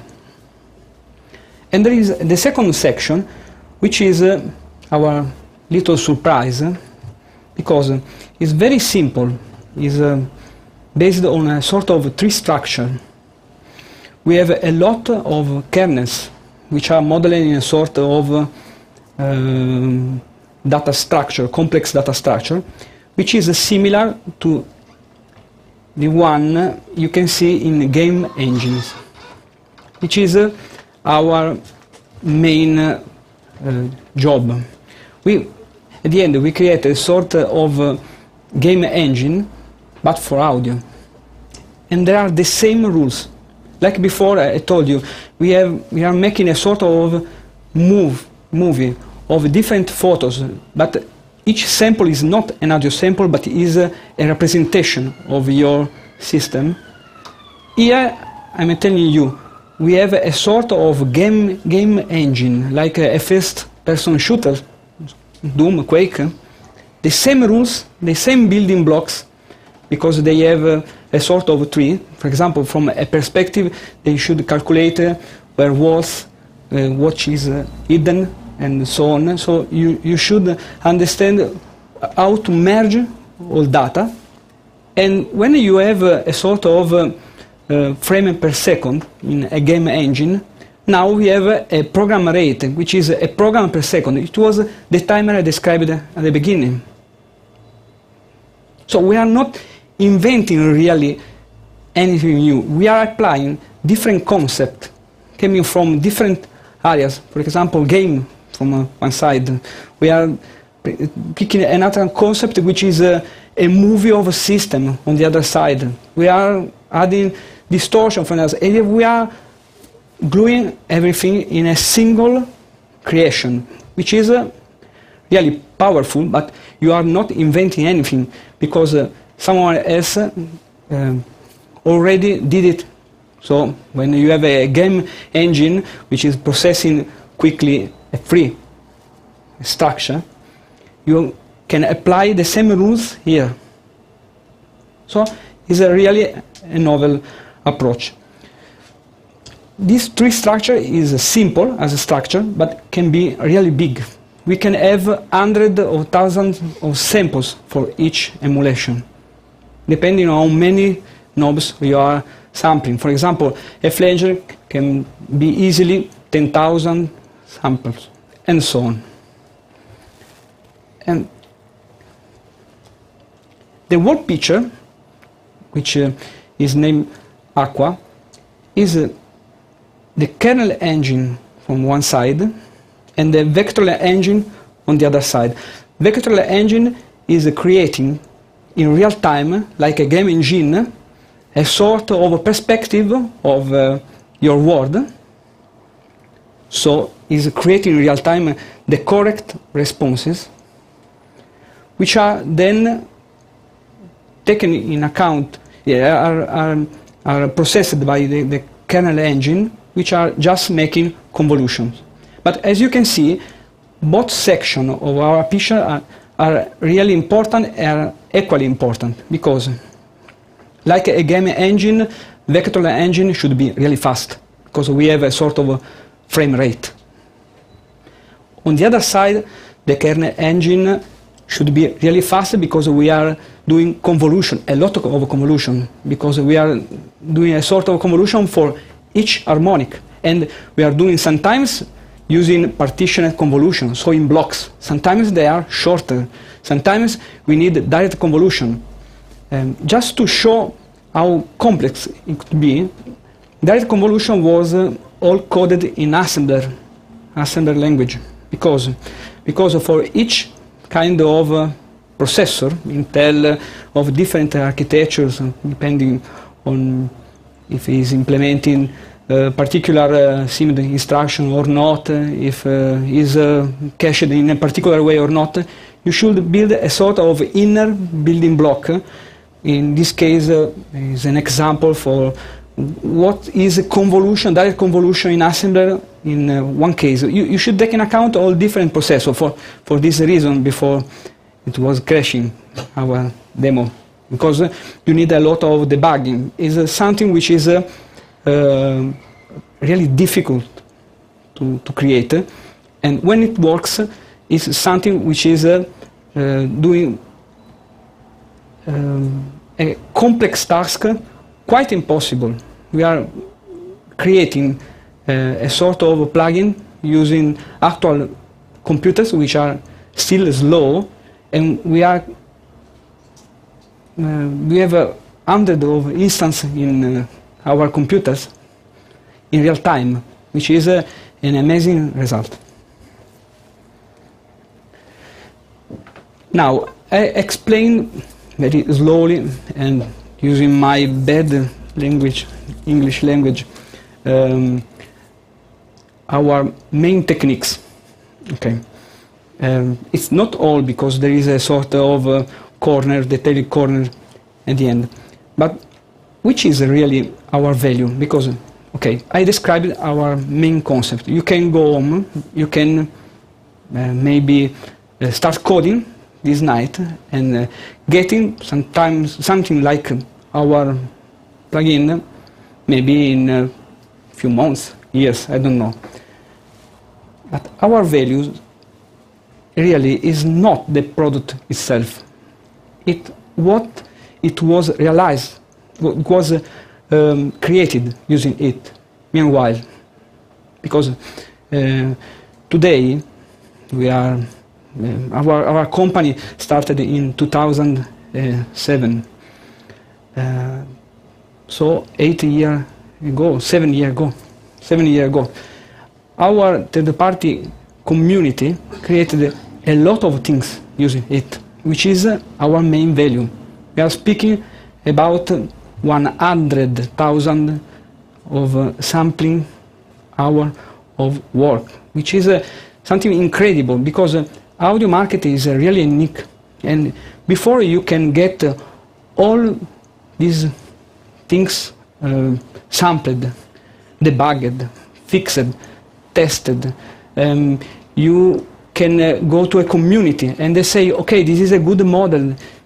And there is the second section, which is uh, our little surprise, because it's very simple. It's uh, based on a sort of tree structure. We have a lot of kernels which are modeled in a sort of uh, um, data structure, complex data structure, which is uh, similar to the one you can see in game engines, which is uh, our main uh, uh, job. We, at the end, we create a sort of uh, game engine, but for audio. And there are the same rules. Like before I told you, we, have, we are making a sort of move, movie of different photos, but each sample is not an audio sample, but is a, a representation of your system. Here, I'm telling you, we have a sort of game, game engine, like a, a first-person shooter, Doom, Quake. The same rules, the same building blocks, because they have uh, a sort of tree. For example, from a perspective, they should calculate uh, where was, uh, what is uh, hidden, and so on. So you, you should understand how to merge all data. And when you have uh, a sort of uh, uh, frame per second in a game engine, now we have uh, a program rate, which is a program per second. It was the timer I described at the beginning. So we are not inventing really anything new. We are applying different concepts coming from different areas. For example, game from uh, one side. We are picking another concept which is uh, a movie of a system on the other side. We are adding distortion from us. And we are gluing everything in a single creation, which is uh, really powerful, but you are not inventing anything, because uh, someone else uh, uh, already did it. So when you have a game engine which is processing quickly a free structure, you can apply the same rules here. So it's a really a novel approach. This tree structure is simple as a structure, but can be really big. We can have hundreds or thousands of samples for each emulation, depending on how many knobs you are sampling. For example, a flanger can be easily ten thousand samples, and so on. And the world picture, which uh, is named Aqua, is uh, the kernel engine from one side and the vectorial engine on the other side. Vectorial engine is uh, creating in real time, like a game engine, a sort of a perspective of uh, your world. So is creating in real time the correct responses, which are then taken in account, yeah, are, are, are processed by the, the kernel engine, which are just making convolutions. But as you can see, both sections of our picture are, are really important and equally important, because like a game engine, vectorial engine should be really fast, because we have a sort of a frame rate. On the other side, the kernel engine should be really fast, because we are doing convolution, a lot of convolution, because we are doing a sort of convolution for each harmonic, and we are doing sometimes using partitioned convolution, so in blocks. Sometimes they are shorter. Sometimes we need direct convolution. Um, just to show how complex it could be, direct convolution was uh, all coded in assembler, assembler language, because, because for each kind of uh, processor, Intel, uh, of different architectures, uh, depending on if it is implementing a particular uh, SIMD instruction or not, uh, if uh, is uh, cached in a particular way or not, you should build a sort of inner building block. In this case, uh, is an example for what is a convolution, direct convolution in assembler in uh, one case. You, you should take in account all different processors for, for this reason before it was crashing our demo, because uh, you need a lot of debugging. It's uh, something which is uh, uh, really difficult to, to create, uh, and when it works, uh, it's something which is uh, uh, doing um, a complex task quite impossible. We are creating uh, a sort of a plugin using actual computers which are still slow, and we are uh, we have a hundred of instances in uh, our computers in real time, which is uh, an amazing result. Now I explain very slowly and using my bad language, English language, um, our main techniques. Okay, um, it's not all, because there is a sort of uh, corner, detailed corner at the end, but which is really our value? Because, okay, I described our main concept. You can go home, you can uh, maybe uh, start coding this night and uh, getting sometimes something like our plugin maybe in a few months, years, I don't know. But our value really is not the product itself. It what it was realized, what was uh, um, created using it. Meanwhile, because uh, today we are uh, our our company started in two thousand seven. Uh, so eight years ago, seven years ago, seven years ago, our third-party community created a lot of things using it, which is uh, our main value. We are speaking about one hundred thousand of uh, sampling hour of work, which is uh, something incredible, because uh, audio market is uh, really unique, and before you can get uh, all these things uh, sampled, debugged, fixed, tested, um, you can uh, go to a community and they say, okay, this is a good model,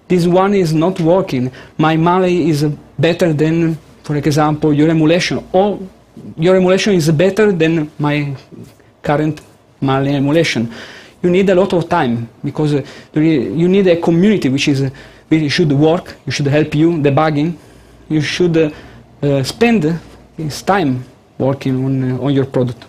this one is not working. My Mali is better than, for example, your emulation, or your emulation is better than my current Mali emulation. You need a lot of time, because uh, you need a community which is uh, really should work, you should help you debugging, you should uh, uh, spend this time working on, uh, on your product.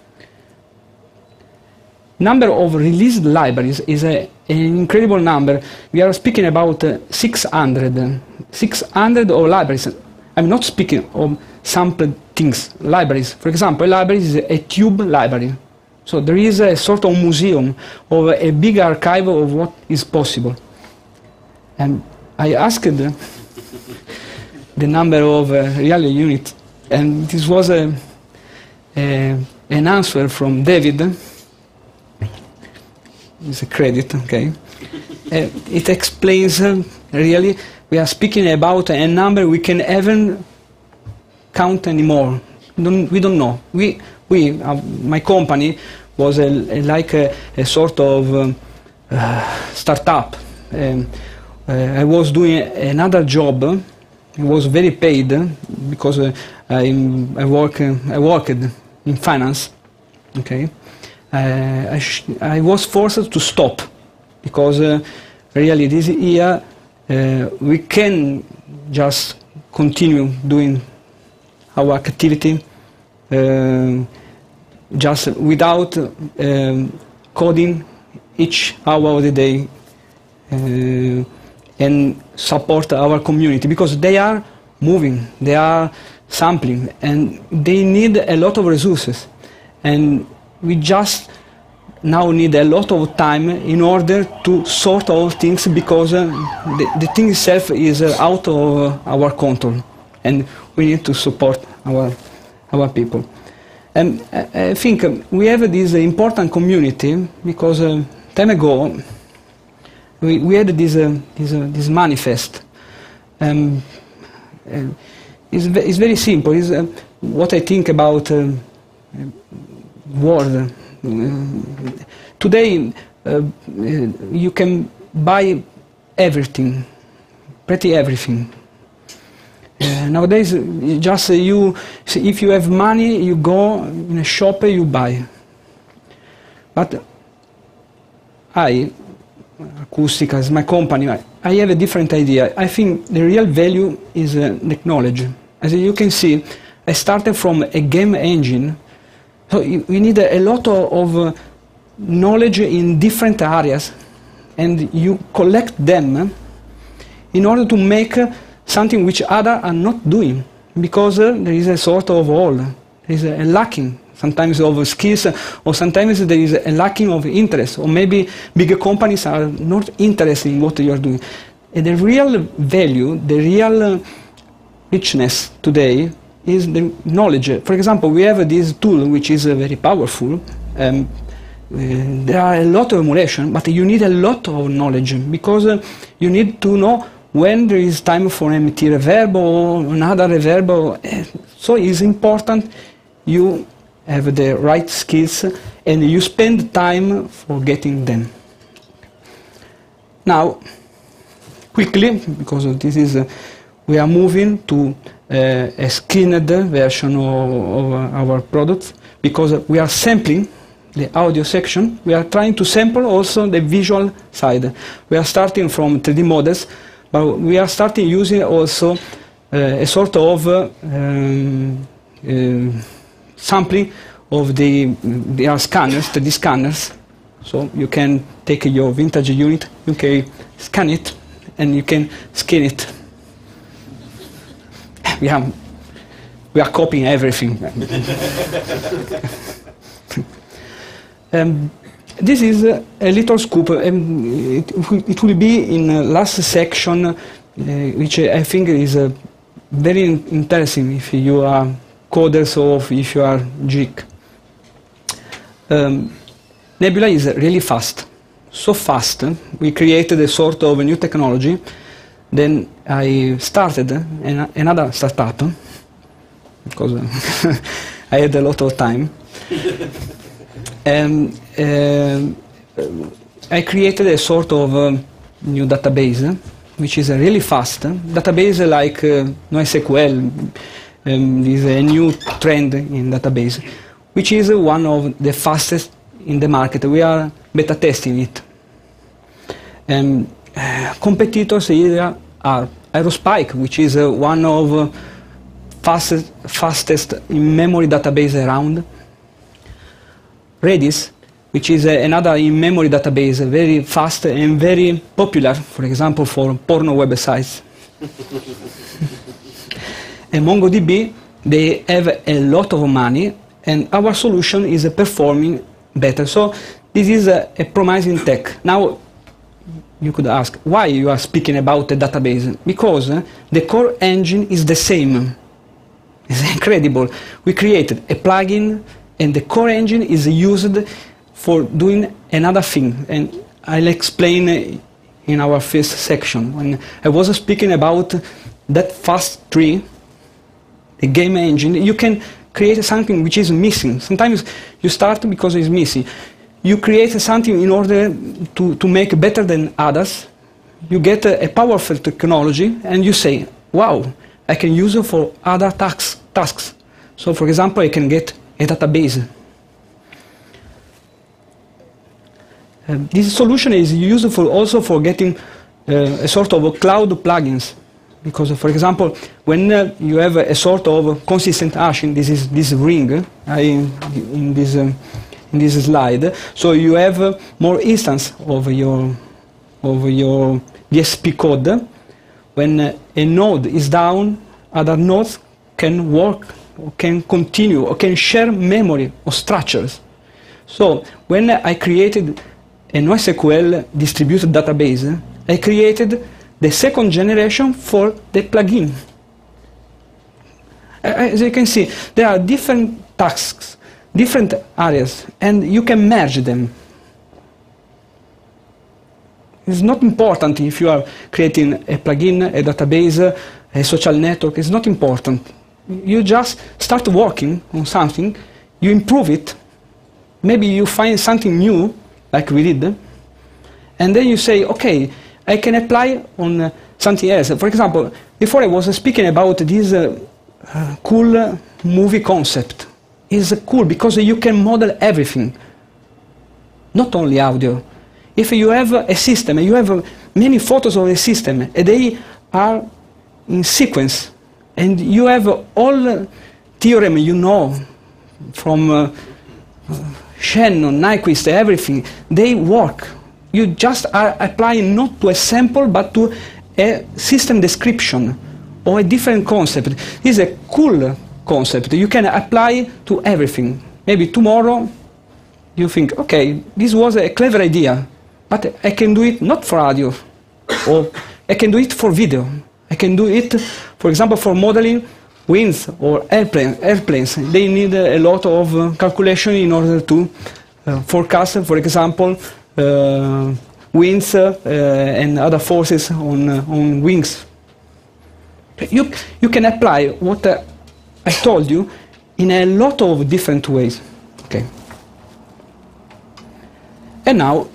Number of released libraries is a, an incredible number. We are speaking about uh, six hundred. six hundred of libraries. I'm not speaking of sampled things, libraries. For example, a library is a tube library. So there is a sort of museum of a big archive of what is possible. And I asked the, the number of uh, real units, and this was a, a, an answer from David. It's a credit, okay. Uh, it explains uh, really, we are speaking about a number we can even count anymore. Don't, we don't know. We, we uh, my company was a, a, like a, a sort of um, uh, startup. Um, uh, I was doing another job. I was very paid uh, because uh, I, I, work, uh, I worked in finance, okay. Uh, I, sh I was forced to stop, because uh, really this year uh, we can just continue doing our activity uh, just without um, coding each hour of the day uh, and support our community, because they are moving, they are sampling, and they need a lot of resources. And we just now need a lot of time in order to sort all things, because uh, the, the thing itself is uh, out of uh, our control, and we need to support our, our people. And I, I think um, we have this uh, important community, because uh, time ago we, we had this, uh, this, uh, this manifest. Um, uh, it's, it's very simple. It's uh, what I think about uh, world. Uh, today uh, you can buy everything, pretty everything. Uh, nowadays, just uh, you, if you have money, you go in a shop, you buy. But I, Acustica is my company, I, I have a different idea. I think the real value is uh, the knowledge. As you can see, I started from a game engine. So we need a lot of, of uh, knowledge in different areas, and you collect them in order to make uh, something which others are not doing, because uh, there is a sort of hole, there is a, a lacking sometimes of skills, or sometimes there is a lacking of interest, or maybe bigger companies are not interested in what you are doing. And the real value, the real uh, richness today is the knowledge. For example, we have this tool which is uh, very powerful. Um, uh, there are a lot of emulation, but you need a lot of knowledge, because uh, you need to know when there is time for an M T reverb or another reverb. Uh, so it's important you have the right skills and you spend time for getting them. Now, quickly, because of this is, uh, we are moving to Uh, a skinned version of, of our products, because we are sampling the audio section. We are trying to sample also the visual side. We are starting from three D models, but we are starting using also uh, a sort of uh, um, uh, sampling of the, the scanners, three D scanners. So you can take your vintage unit, you can scan it, and you can skin it. We are, we are copying everything. um, this is uh, a little scoop. Um, it, it will be in the last section, uh, which I think is uh, very interesting if you are coders or if you are geek. Um, Nebula is really fast. So fast, uh, we created a sort of a new technology. Then I started an, another startup, because uh, I had a lot of time. And uh, I created a sort of um, new database which is a really fast database like uh, NoSQL, um, is a new trend in database, which is one of the fastest in the market. We are beta testing it. Um, uh, competitors here are Aerospike, which is uh, one of uh, fastest, fastest in-memory database around. Redis, which is uh, another in-memory database, very fast and very popular, for example, for porno websites. And MongoDB, they have a lot of money, and our solution is uh, performing better. So this is a, a promising tech. Now, you could ask, why you are speaking about the database? Because uh, the core engine is the same. It's incredible. We created a plugin, and the core engine is used for doing another thing. And I'll explain uh, in our first section. When I was speaking about that fast tree, the game engine, you can create something which is missing. Sometimes you start because it's missing. You create something in order to, to make better than others. You get a, a powerful technology, and you say, wow, I can use it for other tax, tasks. So, for example, I can get a database. Uh, this solution is useful also for getting uh, a sort of cloud plugins. Because, uh, for example, when uh, you have a, a sort of consistent hashing, this is this ring I, in this um, in this slide. So you have uh, more instance of your of your D S P code. When uh, a node is down, other nodes can work, or can continue, or can share memory or structures. So when I created a NoSQL distributed database, I created the second generation for the plugin. As you can see, there are different tasks, different areas, and you can merge them. It's not important if you are creating a plugin, a database, a social network. It's not important. You just start working on something, you improve it, maybe you find something new, like we did, and then you say, okay, I can apply on uh, something else. For example, before I was speaking about this uh, uh, cool uh, movie concept. It's uh, cool because you can model everything, not only audio. If you have uh, a system, you have uh, many photos of a system, and they are in sequence, and you have uh, all uh, theorem you know from uh, uh, Shannon, Nyquist, everything, they work. You just are applying not to a sample, but to a system description or a different concept. This is a cool concept. You can apply to everything. Maybe tomorrow you think, okay, this was a clever idea, but I can do it not for audio, or I can do it for video. I can do it, for example, for modeling winds or airplane, airplanes. They need a lot of uh, calculation in order to uh, forecast, for example, Uh, winds uh, uh, and other forces on, uh, on wings. You, you can apply what uh, I told you in a lot of different ways. Okay. And now,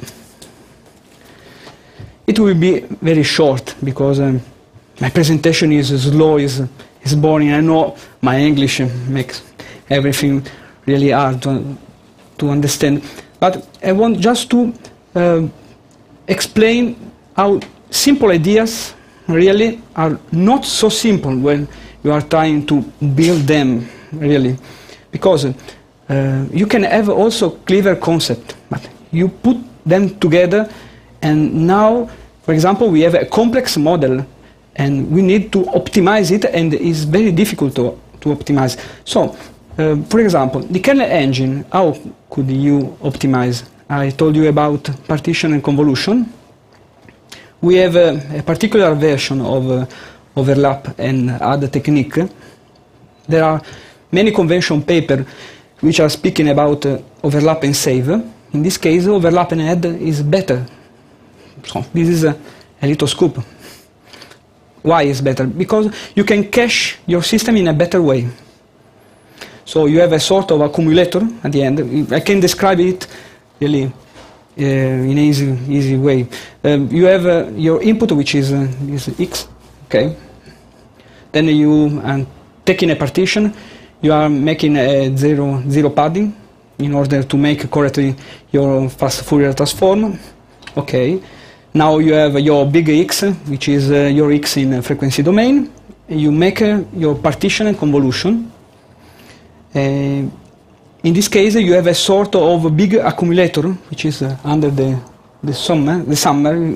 it will be very short because um, my presentation is slow, is, is boring. I know my English makes everything really hard to, to understand. But I want just to Uh, explain how simple ideas really are not so simple when you are trying to build them, really. Because uh, you can have also clever concept, but you put them together, and now, for example, we have a complex model, and we need to optimize it, and it's very difficult to, to optimize. So, uh, for example, the kernel engine, how could you optimize? I told you about partition and convolution. We have a, a particular version of uh, overlap and add technique. There are many convention papers which are speaking about uh, overlap and save. In this case, overlap and add is better. So this is a, a little scoop. Why is better? Because you can cache your system in a better way. So you have a sort of accumulator at the end. I can describe it really uh, in an easy, easy way. um, you have uh, your input, which is, uh, is x, okay. Then you are taking a partition, you are making a zero, zero padding in order to make correctly your fast Fourier transform, okay. Now you have your big X, which is uh, your X in uh, frequency domain. You make uh, your partition and convolution. Uh, in this case, you have a sort of a big accumulator, which is uh, under the the summer, the summer.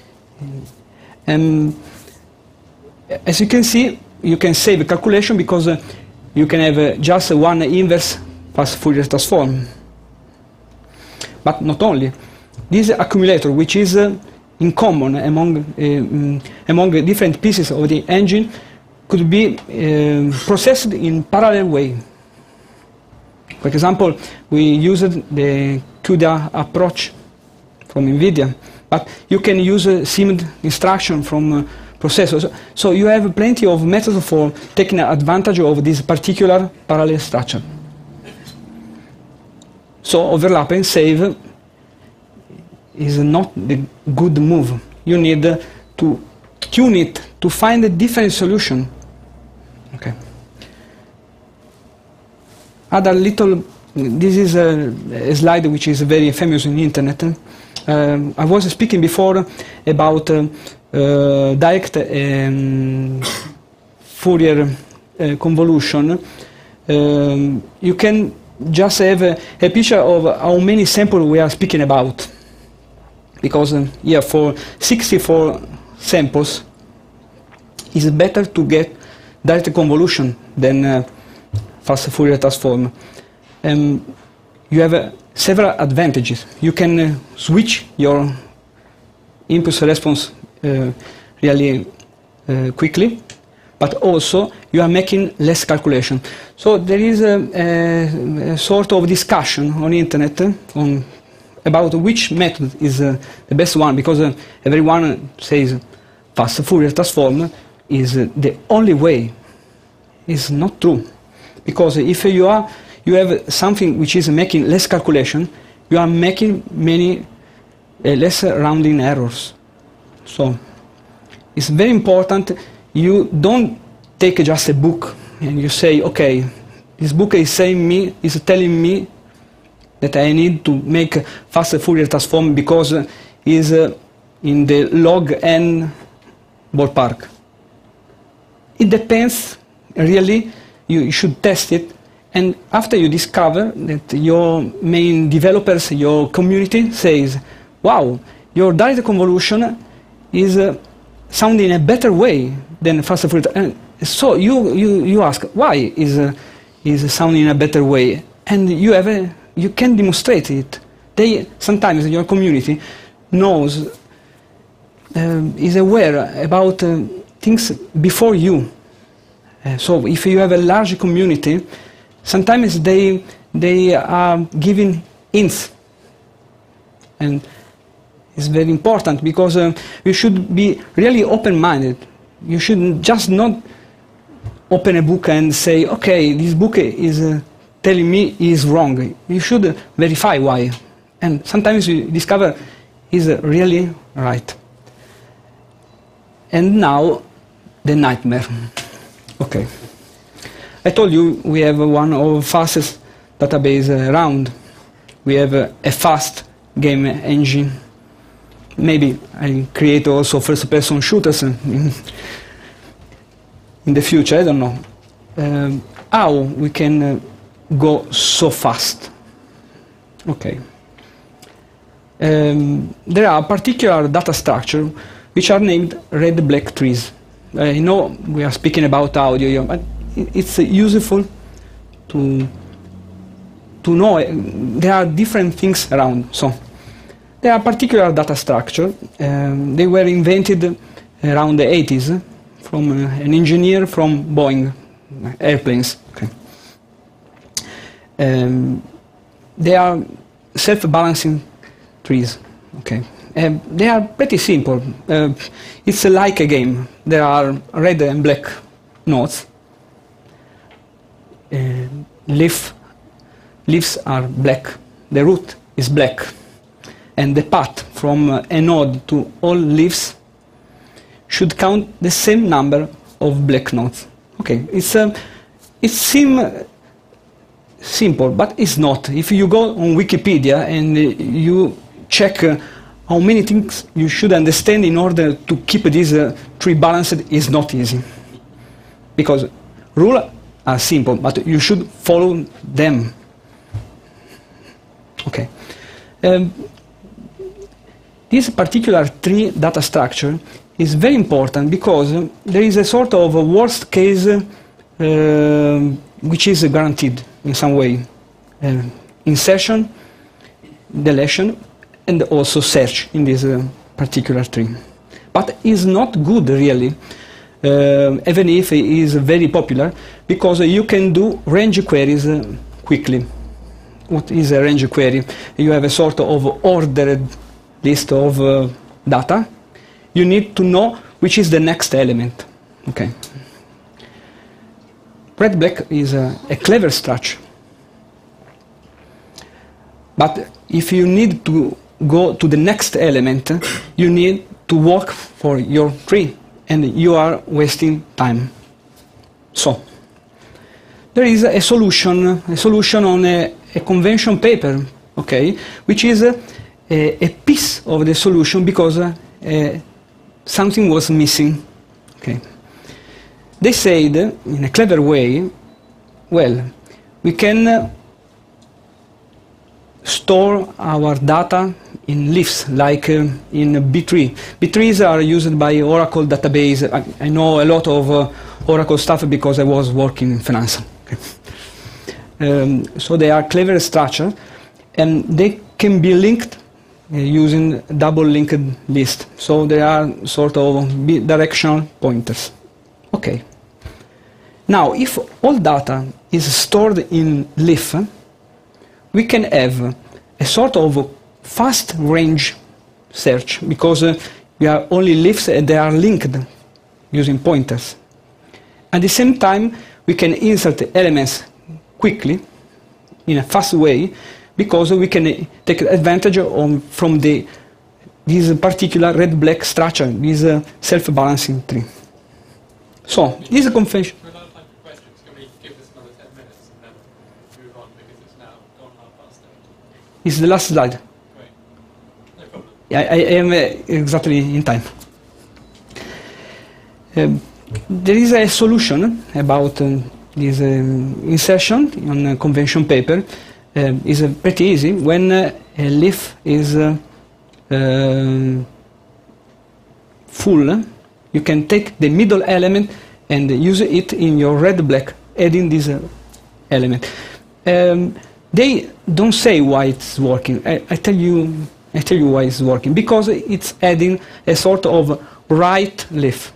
And as you can see, you can save a calculation because uh, you can have uh, just one inverse fast Fourier transform. But not only this accumulator, which is uh, in common among uh, um, among different pieces of the engine, could be uh, processed in parallel way. For example, we used the CUDA approach from NVIDIA, but you can use a simmed instruction from uh, processors. So you have plenty of methods for taking advantage of this particular parallel structure. So overlap and save is not the good move. You need uh, to tune it to find a different solution. Okay. Other little, this is a, a slide which is very famous on the internet. Um, I was speaking before about uh, uh, direct um, Fourier uh, convolution. Um, you can just have a, a picture of how many samples we are speaking about. Because uh, yeah, for sixty-four samples, it's better to get direct convolution than uh, fast Fourier transform. Um, you have uh, several advantages. You can uh, switch your impulse response uh, really uh, quickly, but also you are making less calculation. So there is a, a, a sort of discussion on the internet uh, on about which method is uh, the best one, because uh, everyone says fast Fourier transform is uh, the only way. It's not true, because if you are you have something which is making less calculation, you are making many uh, less rounding errors. So it's very important you don't take just a book and you say, okay, this book is saying me is telling me that I need to make a fast Fourier transform because it is uh, in the log n ballpark. It depends, really, you should test it, and after you discover that your main developers, your community says, wow, your direct convolution is uh, sounding a better way than fast Fourier, and so you, you, you ask, why is, uh, is sounding a better way? And you have a you can demonstrate it. They sometimes your community knows, uh, is aware about uh, things before you. Uh, so if you have a large community, sometimes they they are giving hints, and it's very important because uh, you should be really open-minded. You should just not open a book and say, okay, this book is. Uh, telling me is wrong. You should verify why. And sometimes you discover is really right. And now, the nightmare. Okay. I told you we have one of the fastest database around. We have a, a fast game engine. Maybe I create also first-person shooters in, in the future, I don't know. Um, how we can uh, go so fast? Okay. Um, there are particular data structures which are named red-black trees. I know we are speaking about audio here, but it's uh, useful to to know uh, there are different things around. So there are particular data structures. Um, they were invented around the eighties from uh, an engineer from Boeing airplanes. Okay. Um, they are self-balancing trees. Okay, uh, they are pretty simple. Uh, it's uh, like a game. There are red and black nodes. Uh, leaf, leaves are black. The root is black. and the path from uh, a node to all leaves should count the same number of black nodes. Okay, it's uh, it seems simple, but it's not. If you go on Wikipedia and uh, you check uh, how many things you should understand in order to keep this uh, tree balanced, is not easy. Because rules are simple, but you should follow them. Okay. Um, this particular tree data structure is very important because uh, there is a sort of a worst case uh, which is guaranteed in some way. Uh, insertion, deletion, and also search in this uh, particular tree. But it's not good really, uh, even if it is very popular, because uh, you can do range queries uh, quickly. What is a range query? You have a sort of ordered list of uh, data. You need to know which is the next element. Okay. Red-black is a, a clever structure. But if you need to go to the next element, you need to work for your tree, and you are wasting time. So, there is a solution, a solution on a, a convention paper, okay, which is a, a, a piece of the solution because uh, uh, something was missing. Okay. They said, in a clever way, well, we can uh, store our data in leaves, like uh, in B three. B threes are used by Oracle database. I, I know a lot of uh, Oracle stuff because I was working in finance. Okay. Um, so they are clever structure, and they can be linked uh, using double linked list. So they are sort of directional pointers. Okay. Now, if all data is stored in leaf, we can have a sort of fast range search because uh, we are only leaves and they are linked using pointers. At the same time, we can insert elements quickly in a fast way because we can uh, take advantage of, from the, this particular red-black structure, this uh, self-balancing tree. So, this is a convention. It's the last slide. Great. No problem. I, I am uh, exactly in time. Um, there is a solution about um, this um, insertion on a convention paper. Um, it's uh, pretty easy. When uh, a leaf is uh, um, full, you can take the middle element and use it in your red-black, adding this uh, element. Um, They don't say why it's working. I, I tell you, I tell you why it's working. Because it's adding a sort of right leaf.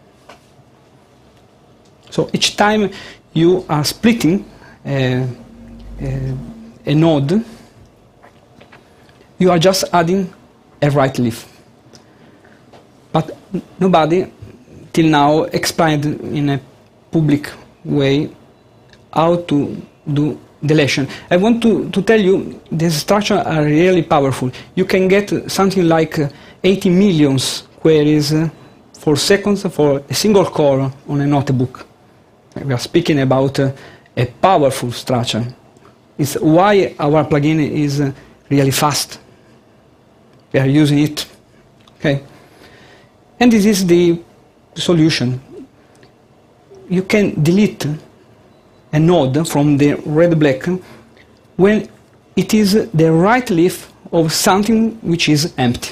So each time you are splitting a, a, a node, you are just adding a right leaf. But nobody till now explained in a public way how to do deletion. I want to, to tell you these structures are really powerful. You can get something like uh, eighty million queries uh, for seconds for a single core on a notebook. We are speaking about uh, a powerful structure. It's why our plugin is uh, really fast. We are using it. Okay. And this is the solution. You can delete a node from the red-black when it is the right leaf of something which is empty.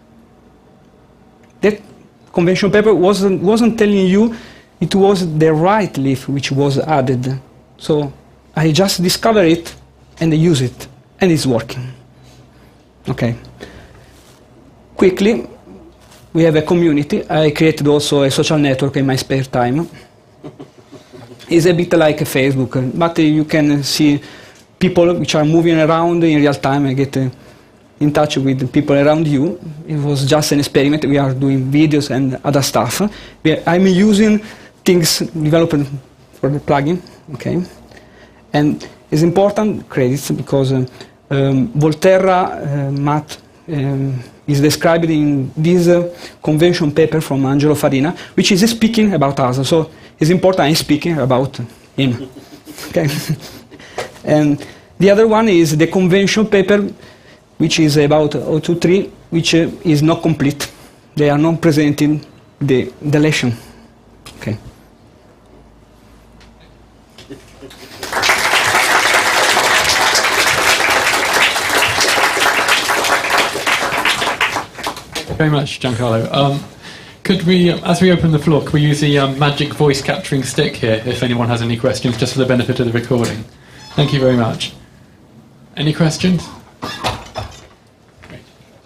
That convention paper wasn't, wasn't telling you it was the right leaf which was added. So I just discovered it and I use it, and it's working. Okay. Quickly, we have a community. I created also a social network in my spare time. It's a bit like a Facebook, but uh, you can see people which are moving around in real time and get uh, in touch with the people around you. It was just an experiment. We are doing videos and other stuff. We are, I'm using things developed for the plugin, okay? And it's important credits because uh, um, Volterra, uh, Matt um, is described in this uh, convention paper from Angelo Farina, which is speaking about us. So it's important I'm speaking about him. Okay. And the other one is the convention paper, which is about zero two three, which uh, is not complete. They are not presenting the deletion. Okay. Very much, Giancarlo. Um, could we, as we open the floor, could we use the um, magic voice capturing stick here, if anyone has any questions, just for the benefit of the recording? Thank you very much. Any questions? Great.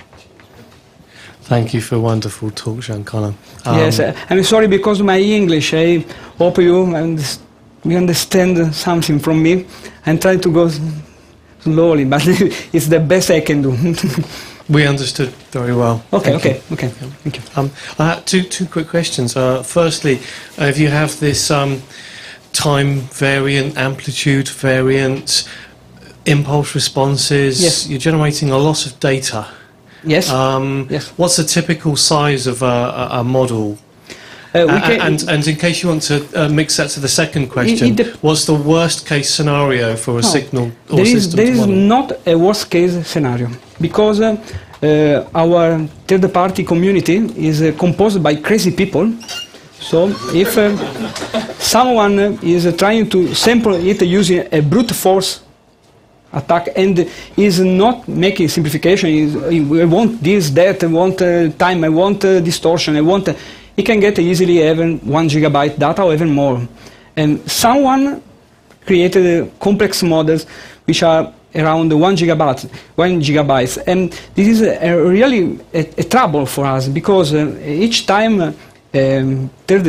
Thank you for a wonderful talk, Giancarlo. Um, Yes, uh, I'm sorry because my English, I hope you, and you understand something from me. I'm trying to go slowly, but it's the best I can do. We understood very well. Okay, Thank okay, you. okay. Thank you. Um, I have two, two quick questions. Uh, firstly, uh, if you have this um, time variant, amplitude variant, impulse responses, Yes. you're generating a lot of data. Yes. Um, Yes. What's the typical size of a, a, a model? Uh, we A- can- and, and in case you want to uh, mix that to the second question, it dep- what's the worst case scenario for a No. signal or there is, system there to is model? not a worst case scenario because uh, uh, our third party community is uh, composed by crazy people. So if uh, someone is uh, trying to sample it using a brute force attack and is not making simplification, is I want this, that, I want uh, time, I want uh, distortion, I want, uh, it can get easily even one gigabyte data or even more. And someone created uh, complex models which are around one gigabyte, one gigabytes, and this is a, a really a, a trouble for us because uh, each time uh, um, third,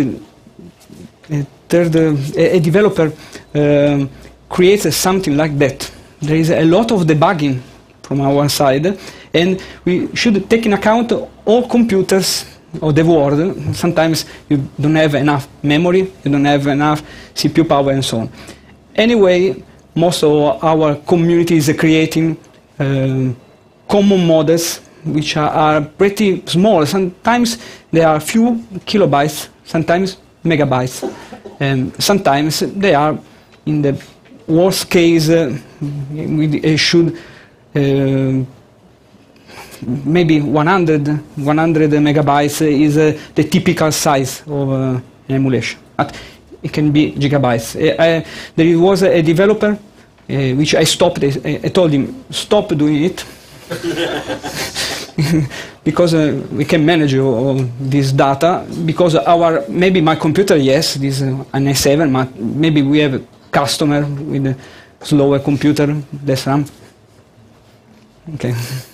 uh, third, uh, a, a developer um, creates uh, something like that, there is a lot of debugging from our side, and we should take in account all computers of the world. Sometimes you don't have enough memory, you don't have enough C P U power, and so on. Anyway, most of our community is creating um, common models which are, are pretty small. Sometimes they are few kilobytes, sometimes megabytes, and sometimes they are in the worst case, uh, we uh, should uh, maybe one hundred, one hundred megabytes is uh, the typical size of uh, an emulation. But it can be gigabytes. Uh, I, there was a developer uh, which I stopped. I, I told him stop doing it because uh, we can manage all this data. Because our maybe my computer, yes, this uh, an i seven, but maybe we have customer with a slower computer, that's RAM. Okay.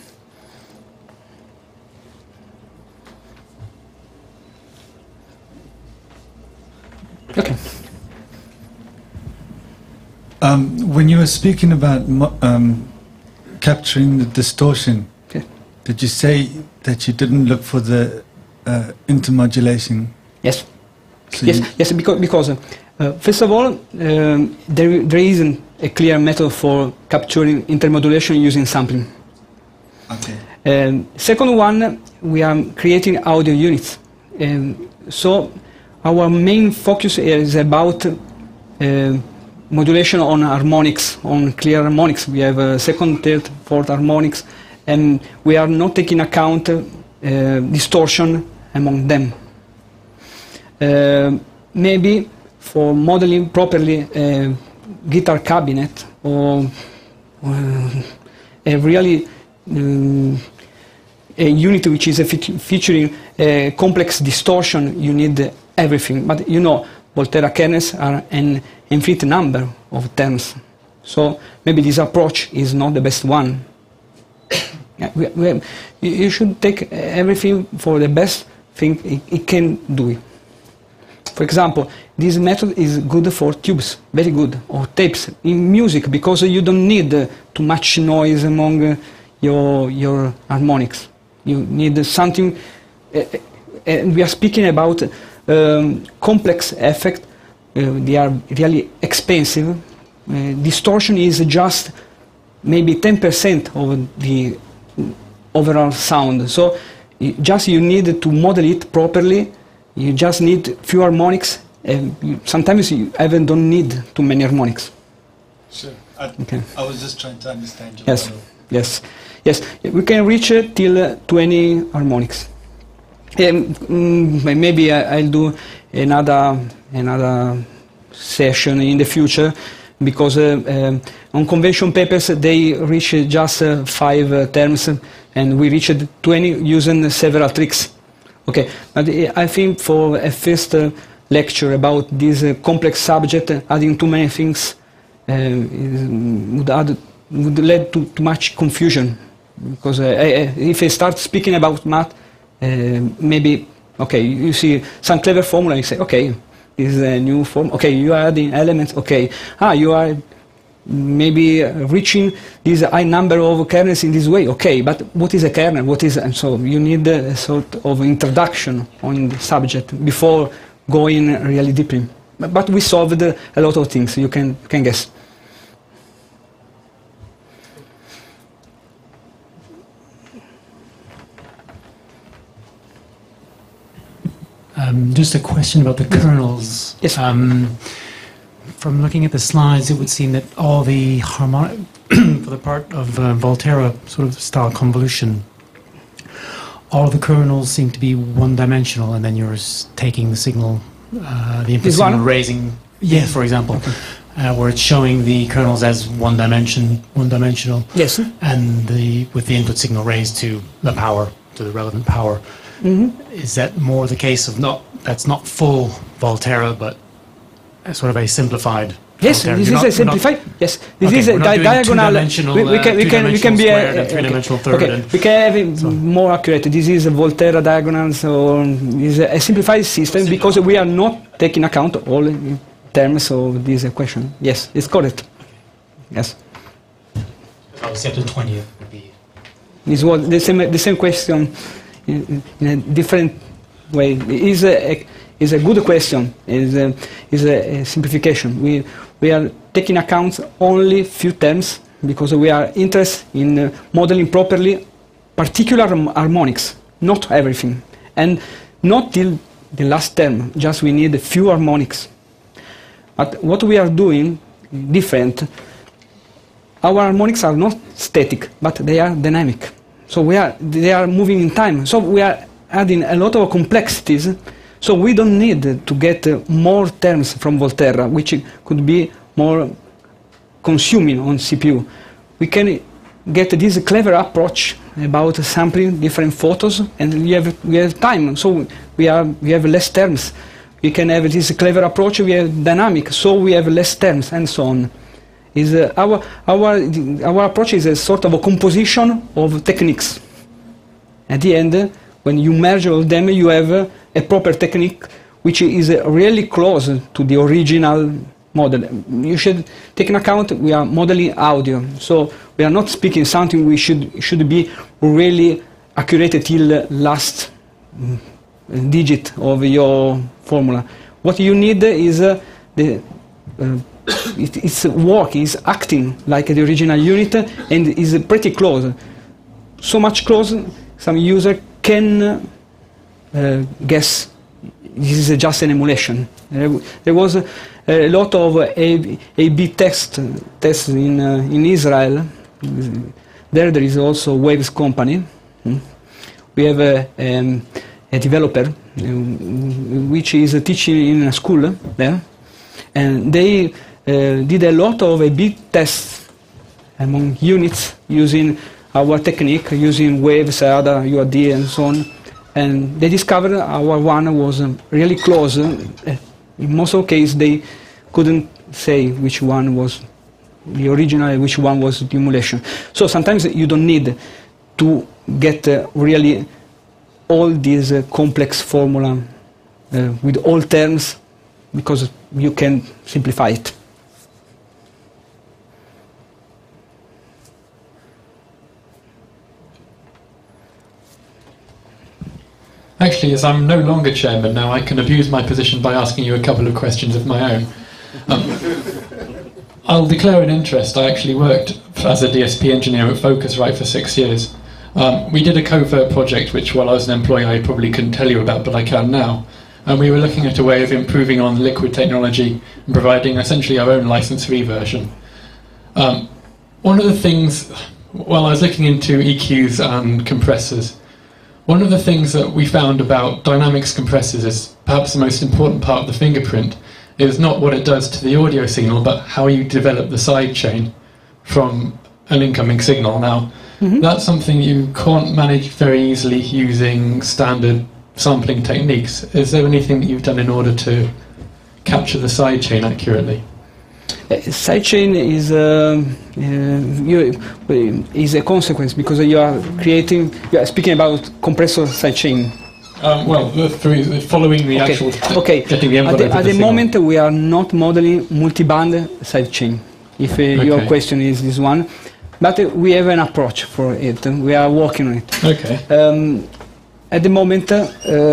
Okay. Um, when you were speaking about mo- um, capturing the distortion, Okay. did you say that you didn't look for the uh, intermodulation? Yes. So Yes. you- Yes. Because because uh, first of all, um, there there isn't a clear method for capturing intermodulation using sampling. Okay. Um, second one, we are creating audio units, and so our main focus is about uh, modulation on harmonics, on clear harmonics. We have uh, second, third, fourth harmonics, and we are not taking account uh, distortion among them. Uh, maybe for modeling properly a guitar cabinet or uh, a really um, a unit which is a fe- featuring a complex distortion, you need everything. But you know, Volterra kernels are an infinite number of terms. So maybe this approach is not the best one. Yeah, we, we have, you, you should take everything for the best thing it, it can do it. For example, this method is good for tubes, very good, or tapes in music, because you don't need uh, too much noise among uh, your, your harmonics. You need something, uh, uh, and we are speaking about um, complex effects. Uh, they are really expensive. Uh, distortion is just maybe ten percent of the overall sound. So you just you need to model it properly. You just need few harmonics. And you, sometimes you even don't need too many harmonics. Sure. I, Okay. I was just trying to understand you. Yes, yes, yes. We can reach uh, till uh, twenty harmonics. Um, mm, maybe I, I'll do another another session in the future, because uh, um, on convention papers they reach uh, just uh, five uh, terms, and we reached twenty using several tricks. Okay, but uh, I think for a first uh, lecture about this uh, complex subject, uh, adding too many things uh, is, would add would lead to too much confusion. Because uh, I, if I start speaking about math, uh, maybe okay, you see some clever formula, you say okay, this is a new form. Okay, you are adding elements. Okay, ah, you are maybe uh, reaching this high number of kernels in this way. Okay, but what is a kernel? What is and so you need a sort of introduction on the subject before going really deeply. But, but we solved uh, a lot of things. You can you can guess. Um, just a question about the kernels. Yes. Um, from looking at the slides, it would seem that all the harmonic, for the part of uh, Volterra sort of style convolution, all of the kernels seem to be one-dimensional, and then you're s- taking the signal, uh, the input This signal, one? raising, yeah, for example, uh, where it's showing the kernels as one dimension, one-dimensional, Yes. and the with the input signal raised to the power, to the relevant power. Is that more the case of not, that's not full Volterra, but a sort of a simplified Yes, Volterra? this You're is not- a simplified. Yes, this Okay, is a we're not di- doing diagonal. two-dimensional, We, we can uh, we can we can be two-dimensional squared a, and three-dimensional okay. third Okay, and we can have it so on. more accurate. This is a Volterra diagonals, or is a simplified system because we are not taking account all in terms of this equation. Yes, it's correct. Yes, Obviously, up to twentieth would be. this was the same the same question in, in a different way. Is a is a good question. Is a, is a, a simplification. We we are taking account only few terms because we are interested in uh, modeling properly particular harm- harmonics, not everything, and not till the last term. Just we need a few harmonics. But what we are doing different. Our harmonics are not static, but they are dynamic. So we are they are moving in time. So we are adding a lot of complexities. So we don't need to get uh, more terms from Volterra, which could be more consuming on C P U. We can get this clever approach about sampling different photos, and we have we have time. So we are we have less terms. We can have this clever approach. We have dynamic, so we have less terms, and so on. Is uh, our our our approach is a sort of a composition of techniques. At the end, uh, when you merge all of them, you have uh, a proper technique which is uh, really close to the original model. You should take into account we are modeling audio, so we are not speaking something we should should be really accurate till last mm, digit of your formula. What you need is uh, the uh, it, it's working, it's acting like the original unit, and is pretty close. So much close, some user can uh, guess this is just an emulation. Uh, there was a, a lot of A B test tests in uh, in Israel. There, there is also Waves company. Hmm. We have a, um, a developer um, which is teaching in a school there, and they uh, did a lot of A B tests among units using our technique, using Waves, other U A D, and so on. And they discovered our one was um, really close. Uh, in most of the cases, they couldn't say which one was the original and which one was the emulation. So sometimes you don't need to get uh, really all these uh, complex formula uh, with all terms, because you can simplify it. Actually, as I'm no longer chairman now, I can abuse my position by asking you a couple of questions of my own. Um, I'll declare an interest. I actually worked as a D S P engineer at Focusrite for six years. Um, we did a covert project, which while I was an employee I probably couldn't tell you about, but I can now. And we were looking at a way of improving on liquid technology and providing essentially our own license-free version. Um, one of the things, while I was looking into E Qs and compressors, one of the things that we found about dynamics compressors is perhaps the most important part of the fingerprint is not what it does to the audio signal, but how you develop the sidechain from an incoming signal. Now, mm-hmm. that's something you can't manage very easily using standard sampling techniques. Is there anything that you've done in order to capture the sidechain accurately? Uh, sidechain is uh, uh, you, is a consequence because you are creating. You are speaking about compressor sidechain. Um, well, through following the okay. actual okay. getting the envelope. At the, of at the the moment, we are not modeling multi-band sidechain. If uh, okay. your question is this one, but uh, we have an approach for it. We are working on it. Okay. Um, At the moment, uh,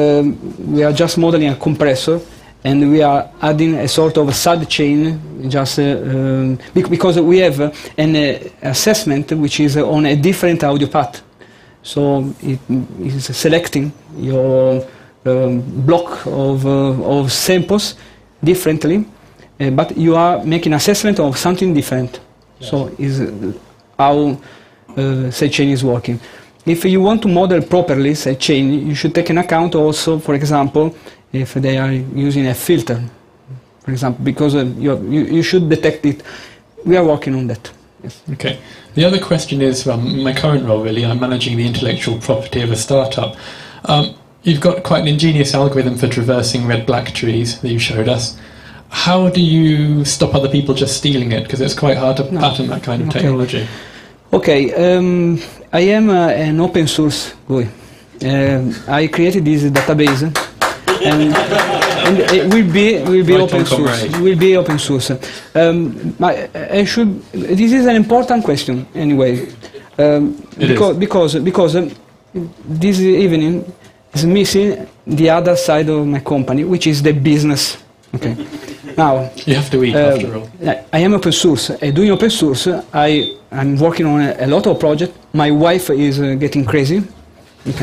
we are just modeling a compressor, and we are adding a sort of a side chain, just uh, um, because we have uh, an uh, assessment which is on a different audio path. So it is selecting your um, block of, uh, of samples differently, uh, but you are making assessment of something different. Yes. So is uh, how uh, sidechain is working. If you want to model properly sidechain, you should take into account also, for example, if they are using a filter, for example, because uh, you, you, you should detect it. We are working on that. Yes. Okay. The other question is, um, my current role really, I'm managing the intellectual property of a startup. Um, you've got quite an ingenious algorithm for traversing red-black trees that you showed us. How do you stop other people just stealing it? Because it's quite hard to no. patent that kind of okay. technology. Okay, um, I am uh, an open source guy. Uh, I created this database, and, and it will be will be right open source. It will be open source. Um, I, I should. This is an important question anyway, um, because, because because um, this evening is missing the other side of my company, which is the business. Okay. Now you have to eat uh, after all. I am open source. Uh, doing open source, I I'm working on a, a lot of projects. My wife is uh, getting crazy. Okay.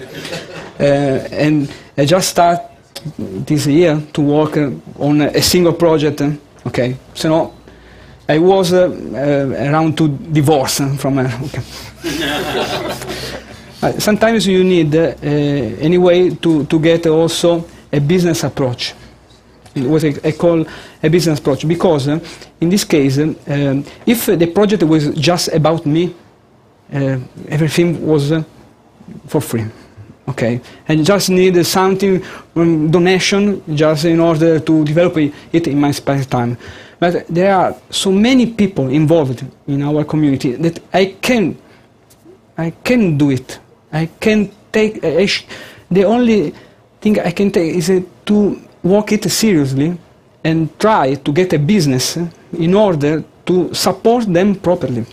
uh, and I just start this year to work uh, on a, a single project. Uh, okay. So no, I was uh, uh, around to divorce uh, from her. Okay. uh, sometimes you need uh, anyway to to get also a business approach. What I, I call a business approach, because uh, in this case, uh, um, if uh, the project was just about me, uh, everything was uh, for free, okay, and just need uh, something um, donation just in order to develop it in my spare time. But there are so many people involved in our community that I can, I can do it. I can take. Uh, I sh the only thing I can take is uh, to work it seriously and try to get a business in order to support them properly.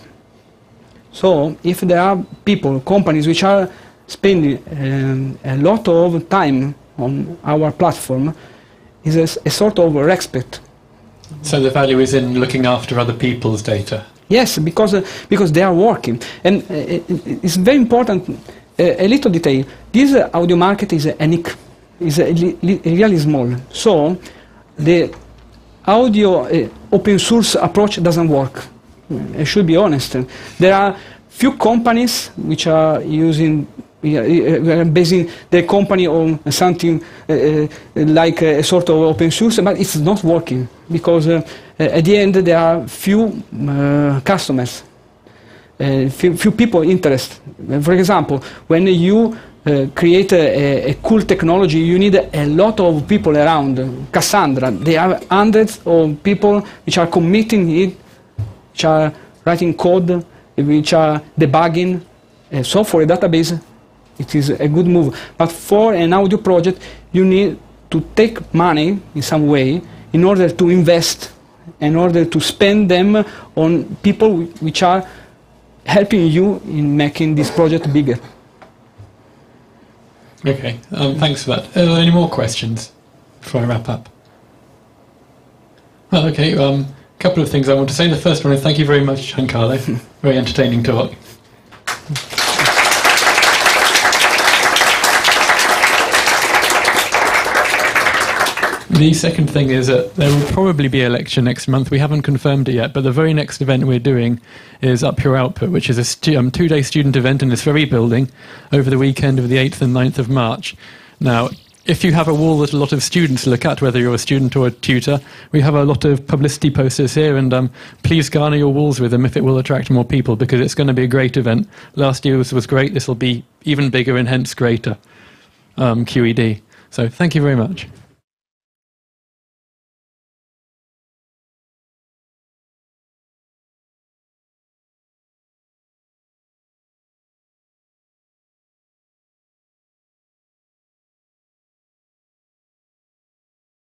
So if there are people, companies which are spending um, a lot of time on our platform, is a, a sort of respect. So the value is in looking after other people's data? Yes, because, uh, because they are working. And uh, it, it's very important, uh, a little detail. This uh, audio market is a unique. Is really small, so the audio uh, open source approach doesn't work. I should be honest. There are few companies which are using, uh, basing their company on something uh, uh, like a sort of open source, but it's not working because uh, at the end there are few uh, customers, uh, few, few people interested. For example, when you Uh, create a, a cool technology, you need a lot of people around. Cassandra, they have hundreds of people which are committing it, which are writing code, which are debugging. Uh, so for a database, it is a good move. But for an audio project, you need to take money in some way in order to invest, in order to spend them on people which are helping you in making this project bigger. Okay, um, thanks for that. Are there any more questions before I wrap up? Well, okay, a um, couple of things I want to say. The first one is thank you very much, Giancarlo. Very entertaining talk. The second thing is that there will probably be a lecture next month. We haven't confirmed it yet, but the very next event we're doing is Up Your Output, which is a stu- um, two-day student event in this very building over the weekend of the eighth and ninth of March. Now, if you have a wall that a lot of students look at, whether you're a student or a tutor, we have a lot of publicity posters here, and um, please garner your walls with them if it will attract more people, because it's going to be a great event. Last year's was great. This will be even bigger and hence greater um, Q E D. So thank you very much.